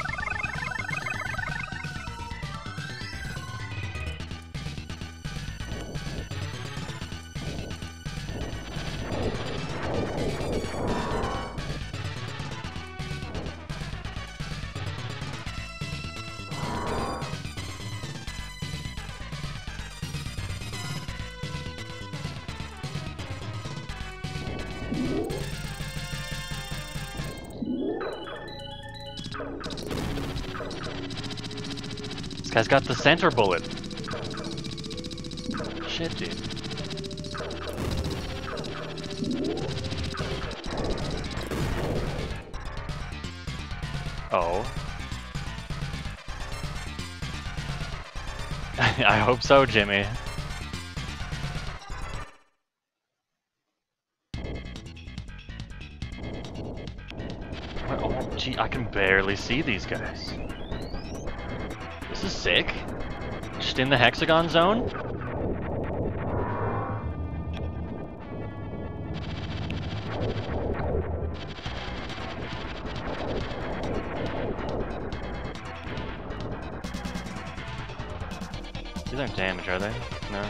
Speaker 1: This guy's got the center bullet. Shit, dude. Oh. I hope so, Jimmy. Oh, gee, I can barely see these guys. This is sick. Just in the hexagon zone? These aren't damage, are they? No.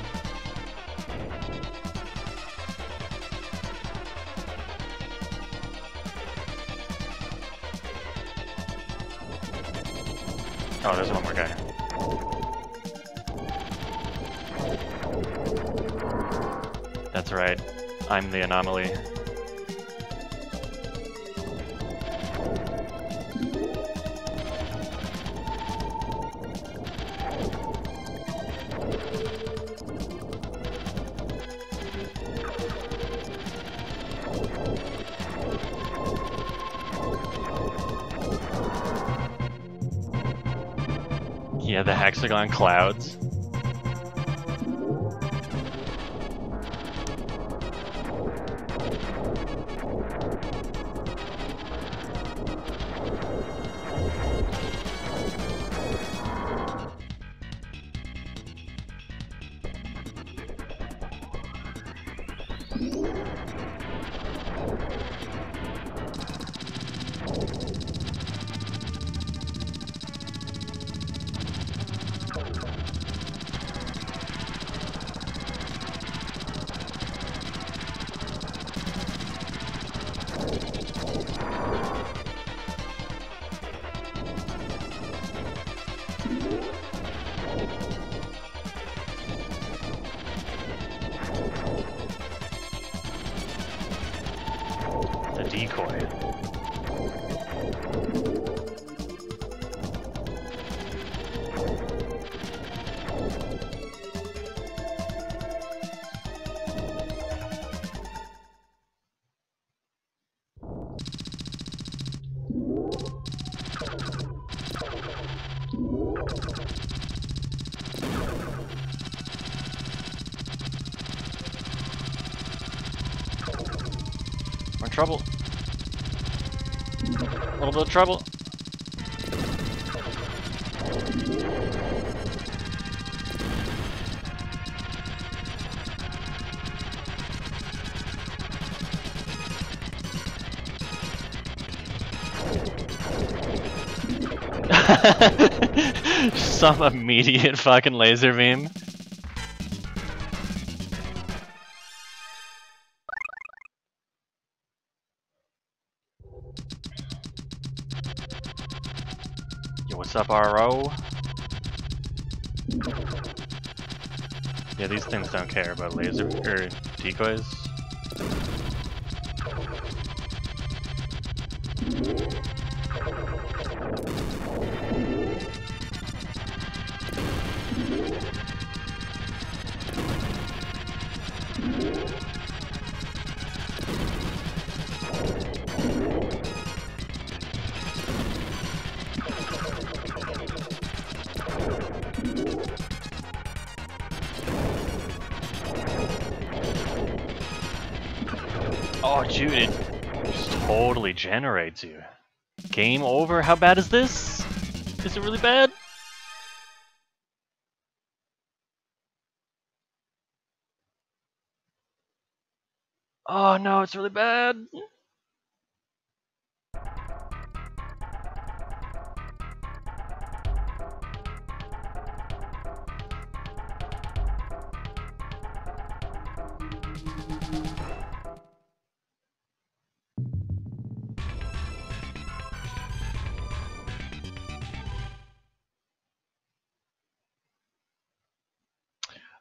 Speaker 1: Oh, there's one more guy. That's right. I'm the anomaly. Yeah, the hexagon clouds. The decoy. We're in trouble. A little bit of trouble. Some immediate fucking laser beam. Yo, what's up, R O? Yeah, these things don't care about laser or decoys. Oh, dude, it just totally generates you. Game over? How bad is this? Is it really bad? Oh no, it's really bad.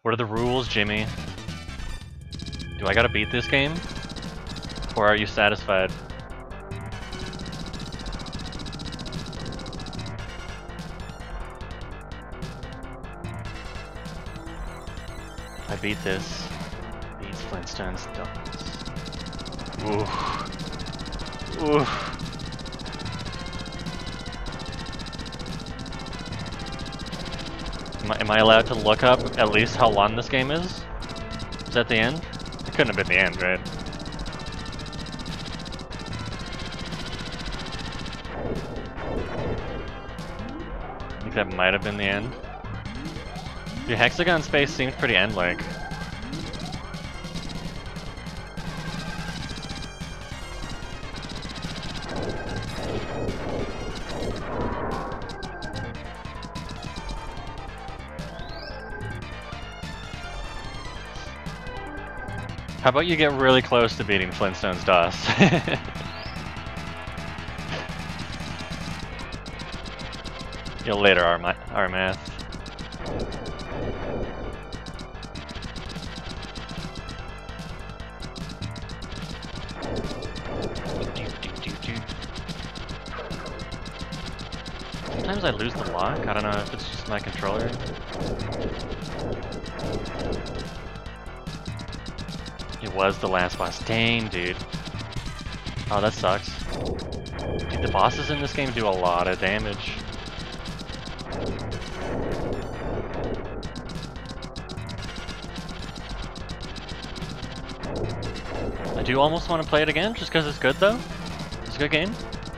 Speaker 1: What are the rules, Jimmy? Do I gotta beat this game? Or are you satisfied? I beat this. These Flintstones dolls. Oof. Oof. Am I, am I allowed to look up at least how long this game is? Is that the end? It couldn't have been the end, right? I think that might have been the end. The hexagon space seems pretty end-like. How about you get really close to beating Flintstones DOS? You'll later our, our math. Sometimes I lose the lock. I don't know if it's just my controller. It was the last boss. Dang, dude. Oh, that sucks. Dude, the bosses in this game do a lot of damage. I do almost want to play it again, just because it's good, though. It's a good game.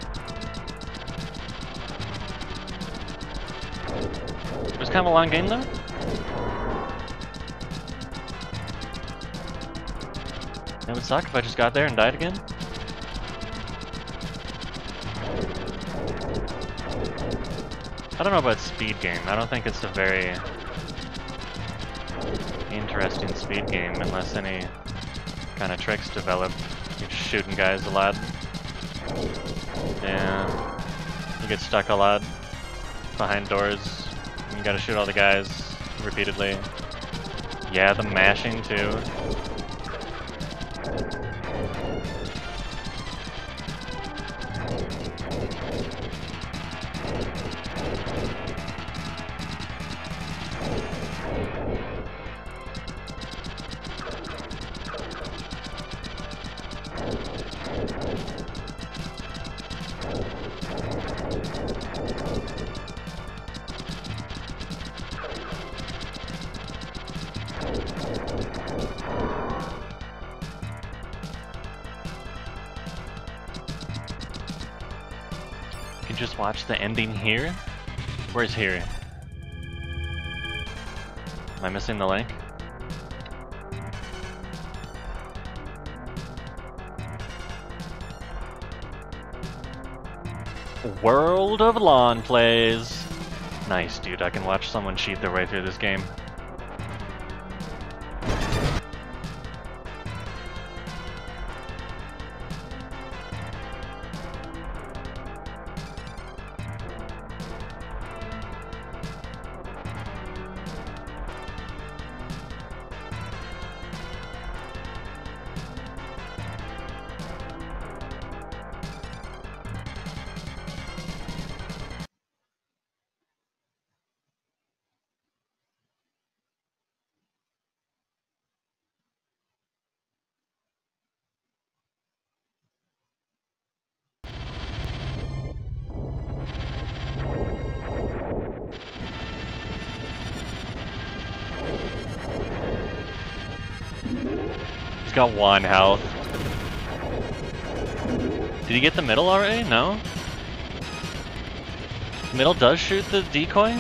Speaker 1: It was kind of a long game, though. It would suck if I just got there and died again. I don't know about speed game. I don't think it's a very interesting speed game unless any kind of tricks develop. You're shooting guys a lot. Yeah. You get stuck a lot behind doors. You gotta shoot all the guys repeatedly. Yeah, the mashing too. Just watch the ending here? Where's here? Am I missing the link? World of Lawn Plays. Nice, dude. I can watch someone cheat their way through this game. He's got one health. Did he get the middle already? No? Middle does shoot the decoy?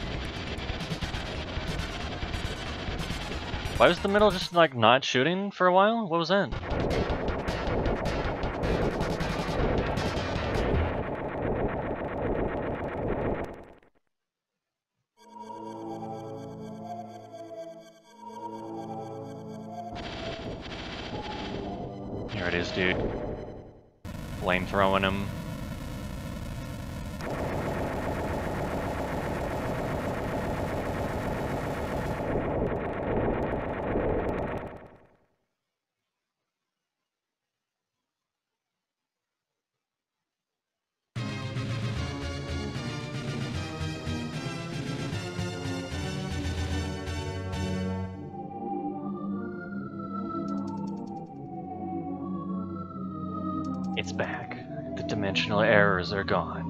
Speaker 1: Why was the middle just like not shooting for a while? What was that? Here it is, dude. Flame throwing him. It's back. The dimensional errors are gone.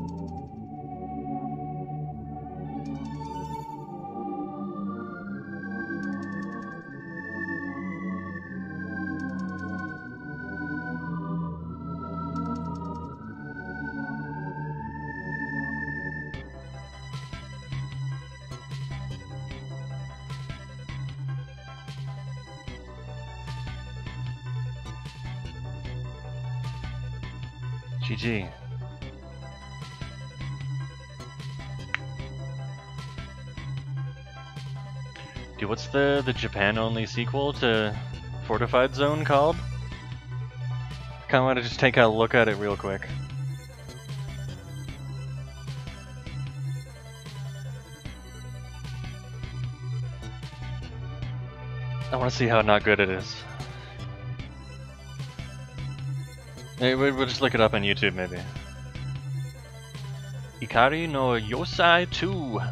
Speaker 1: G G. Dude, what's the, the Japan-only sequel to Fortified Zone called? Kinda wanna just take a look at it real quick. I wanna see how not good it is. Hey, we- we'll just look it up on YouTube, maybe. Ikari no Yosai two.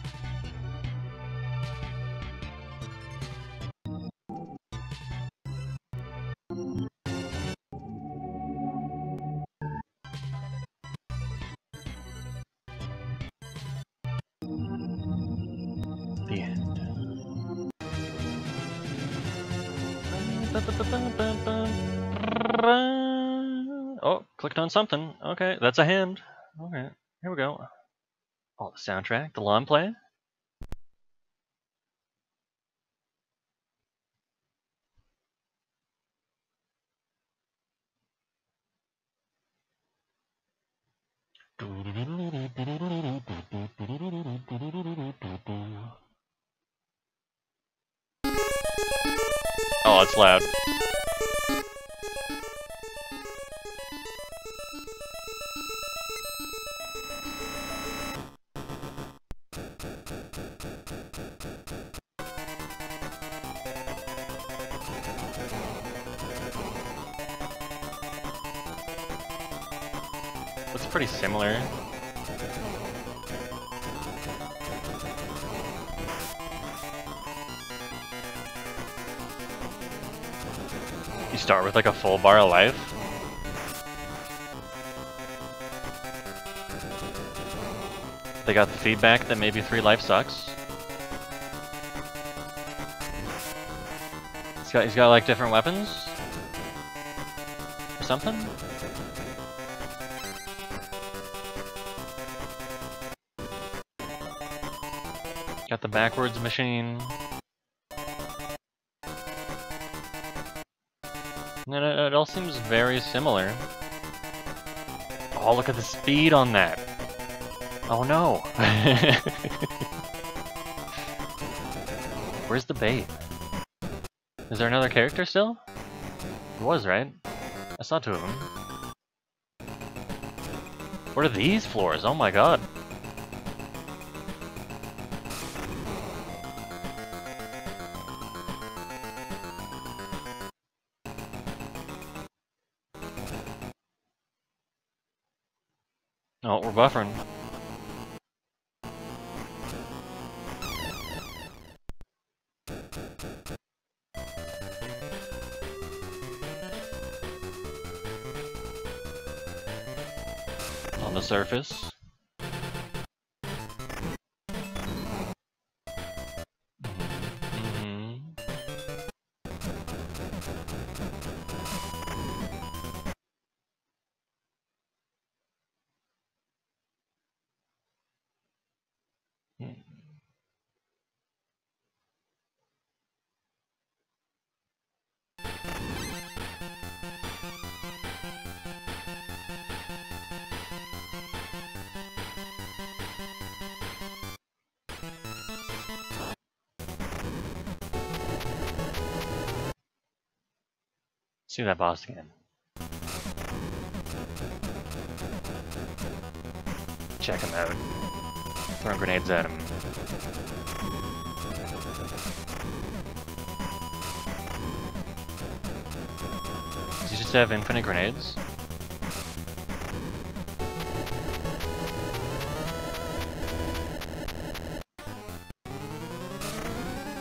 Speaker 1: The end. Oh, clicked on something. Okay, that's a hand. Okay, here we go. Oh, the soundtrack, the lawn play. Oh, it's loud. It's pretty similar. You start with like a full bar of life. They got the feedback that maybe three life sucks. He's got, he's got like different weapons? Or something? Got the backwards machine. And it, it all seems very similar. Oh, look at the speed on that. Oh no. Where's the bait? Is there another character still? There was, right? I saw two of them. What are these floors? Oh my god. Oh, we're buffering. On the surface. Mm-hmm. See that boss again. Check him out. Throwing grenades at him. Does he just have infinite grenades?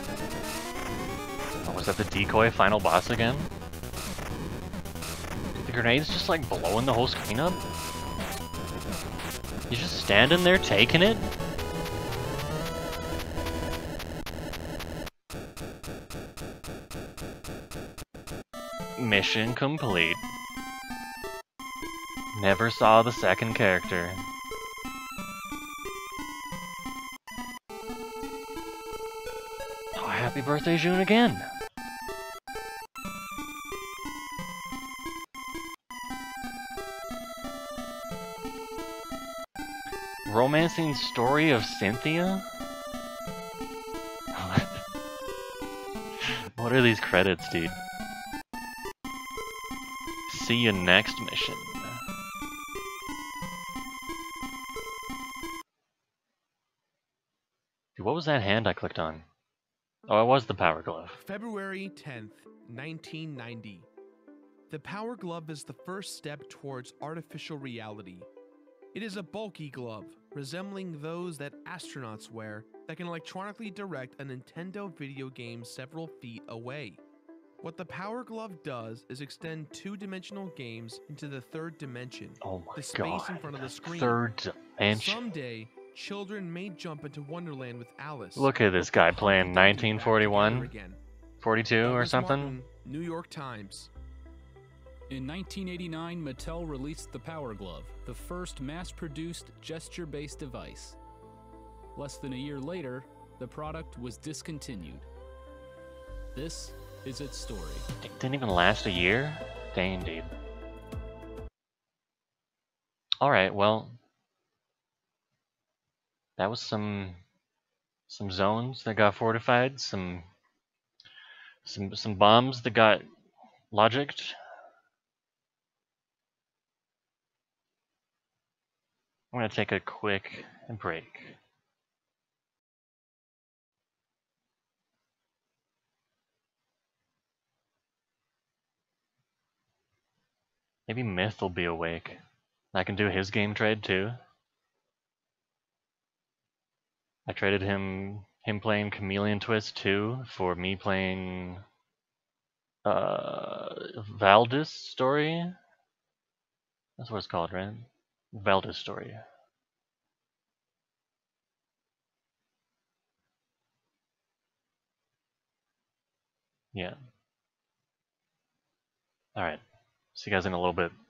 Speaker 1: Oh, was that the decoy final boss again? grenades just like blowing the whole screen up? He's just standing there taking it? Mission complete. Never saw the second character. Oh, happy birthday, June, again! Romancing story of Cynthia? What are these credits, dude? See you next mission. Dude, what was that hand I clicked on? Oh, it was the Power Glove.
Speaker 8: February tenth, nineteen ninety. The Power Glove is the first step towards artificial reality. It is a bulky glove, resembling those that astronauts wear, that can electronically direct a Nintendo video game several feet away. What the Power Glove does is extend two-dimensional games into the third dimension,
Speaker 1: Oh my
Speaker 8: the space
Speaker 1: god.
Speaker 8: in front of the screen.
Speaker 1: Third dimension.
Speaker 8: Someday, children may jump into Wonderland with Alice.
Speaker 1: Look at this
Speaker 8: or
Speaker 1: guy
Speaker 8: put
Speaker 1: playing
Speaker 8: Humpty Dumpty
Speaker 1: nineteen
Speaker 8: back
Speaker 1: forty-one,
Speaker 8: together again.
Speaker 1: forty-two or
Speaker 8: Douglas
Speaker 1: something.
Speaker 8: Martin, New York Times.
Speaker 9: In nineteen eighty-nine, Mattel released the Power Glove, the first mass-produced gesture-based device. Less than a year later, the product was discontinued. This is its story.
Speaker 1: It didn't even last a year? Dang, dude. Alright, well, that was some some zones that got fortified, some some some bombs that got logicked. I'm gonna take a quick break. Maybe Myth will be awake. I can do his game trade too. I traded him him playing Chameleon Twist two for me playing uh Valdis Story. That's what it's called, right? Valdis Story. Yeah. Alright. See you guys in a little bit.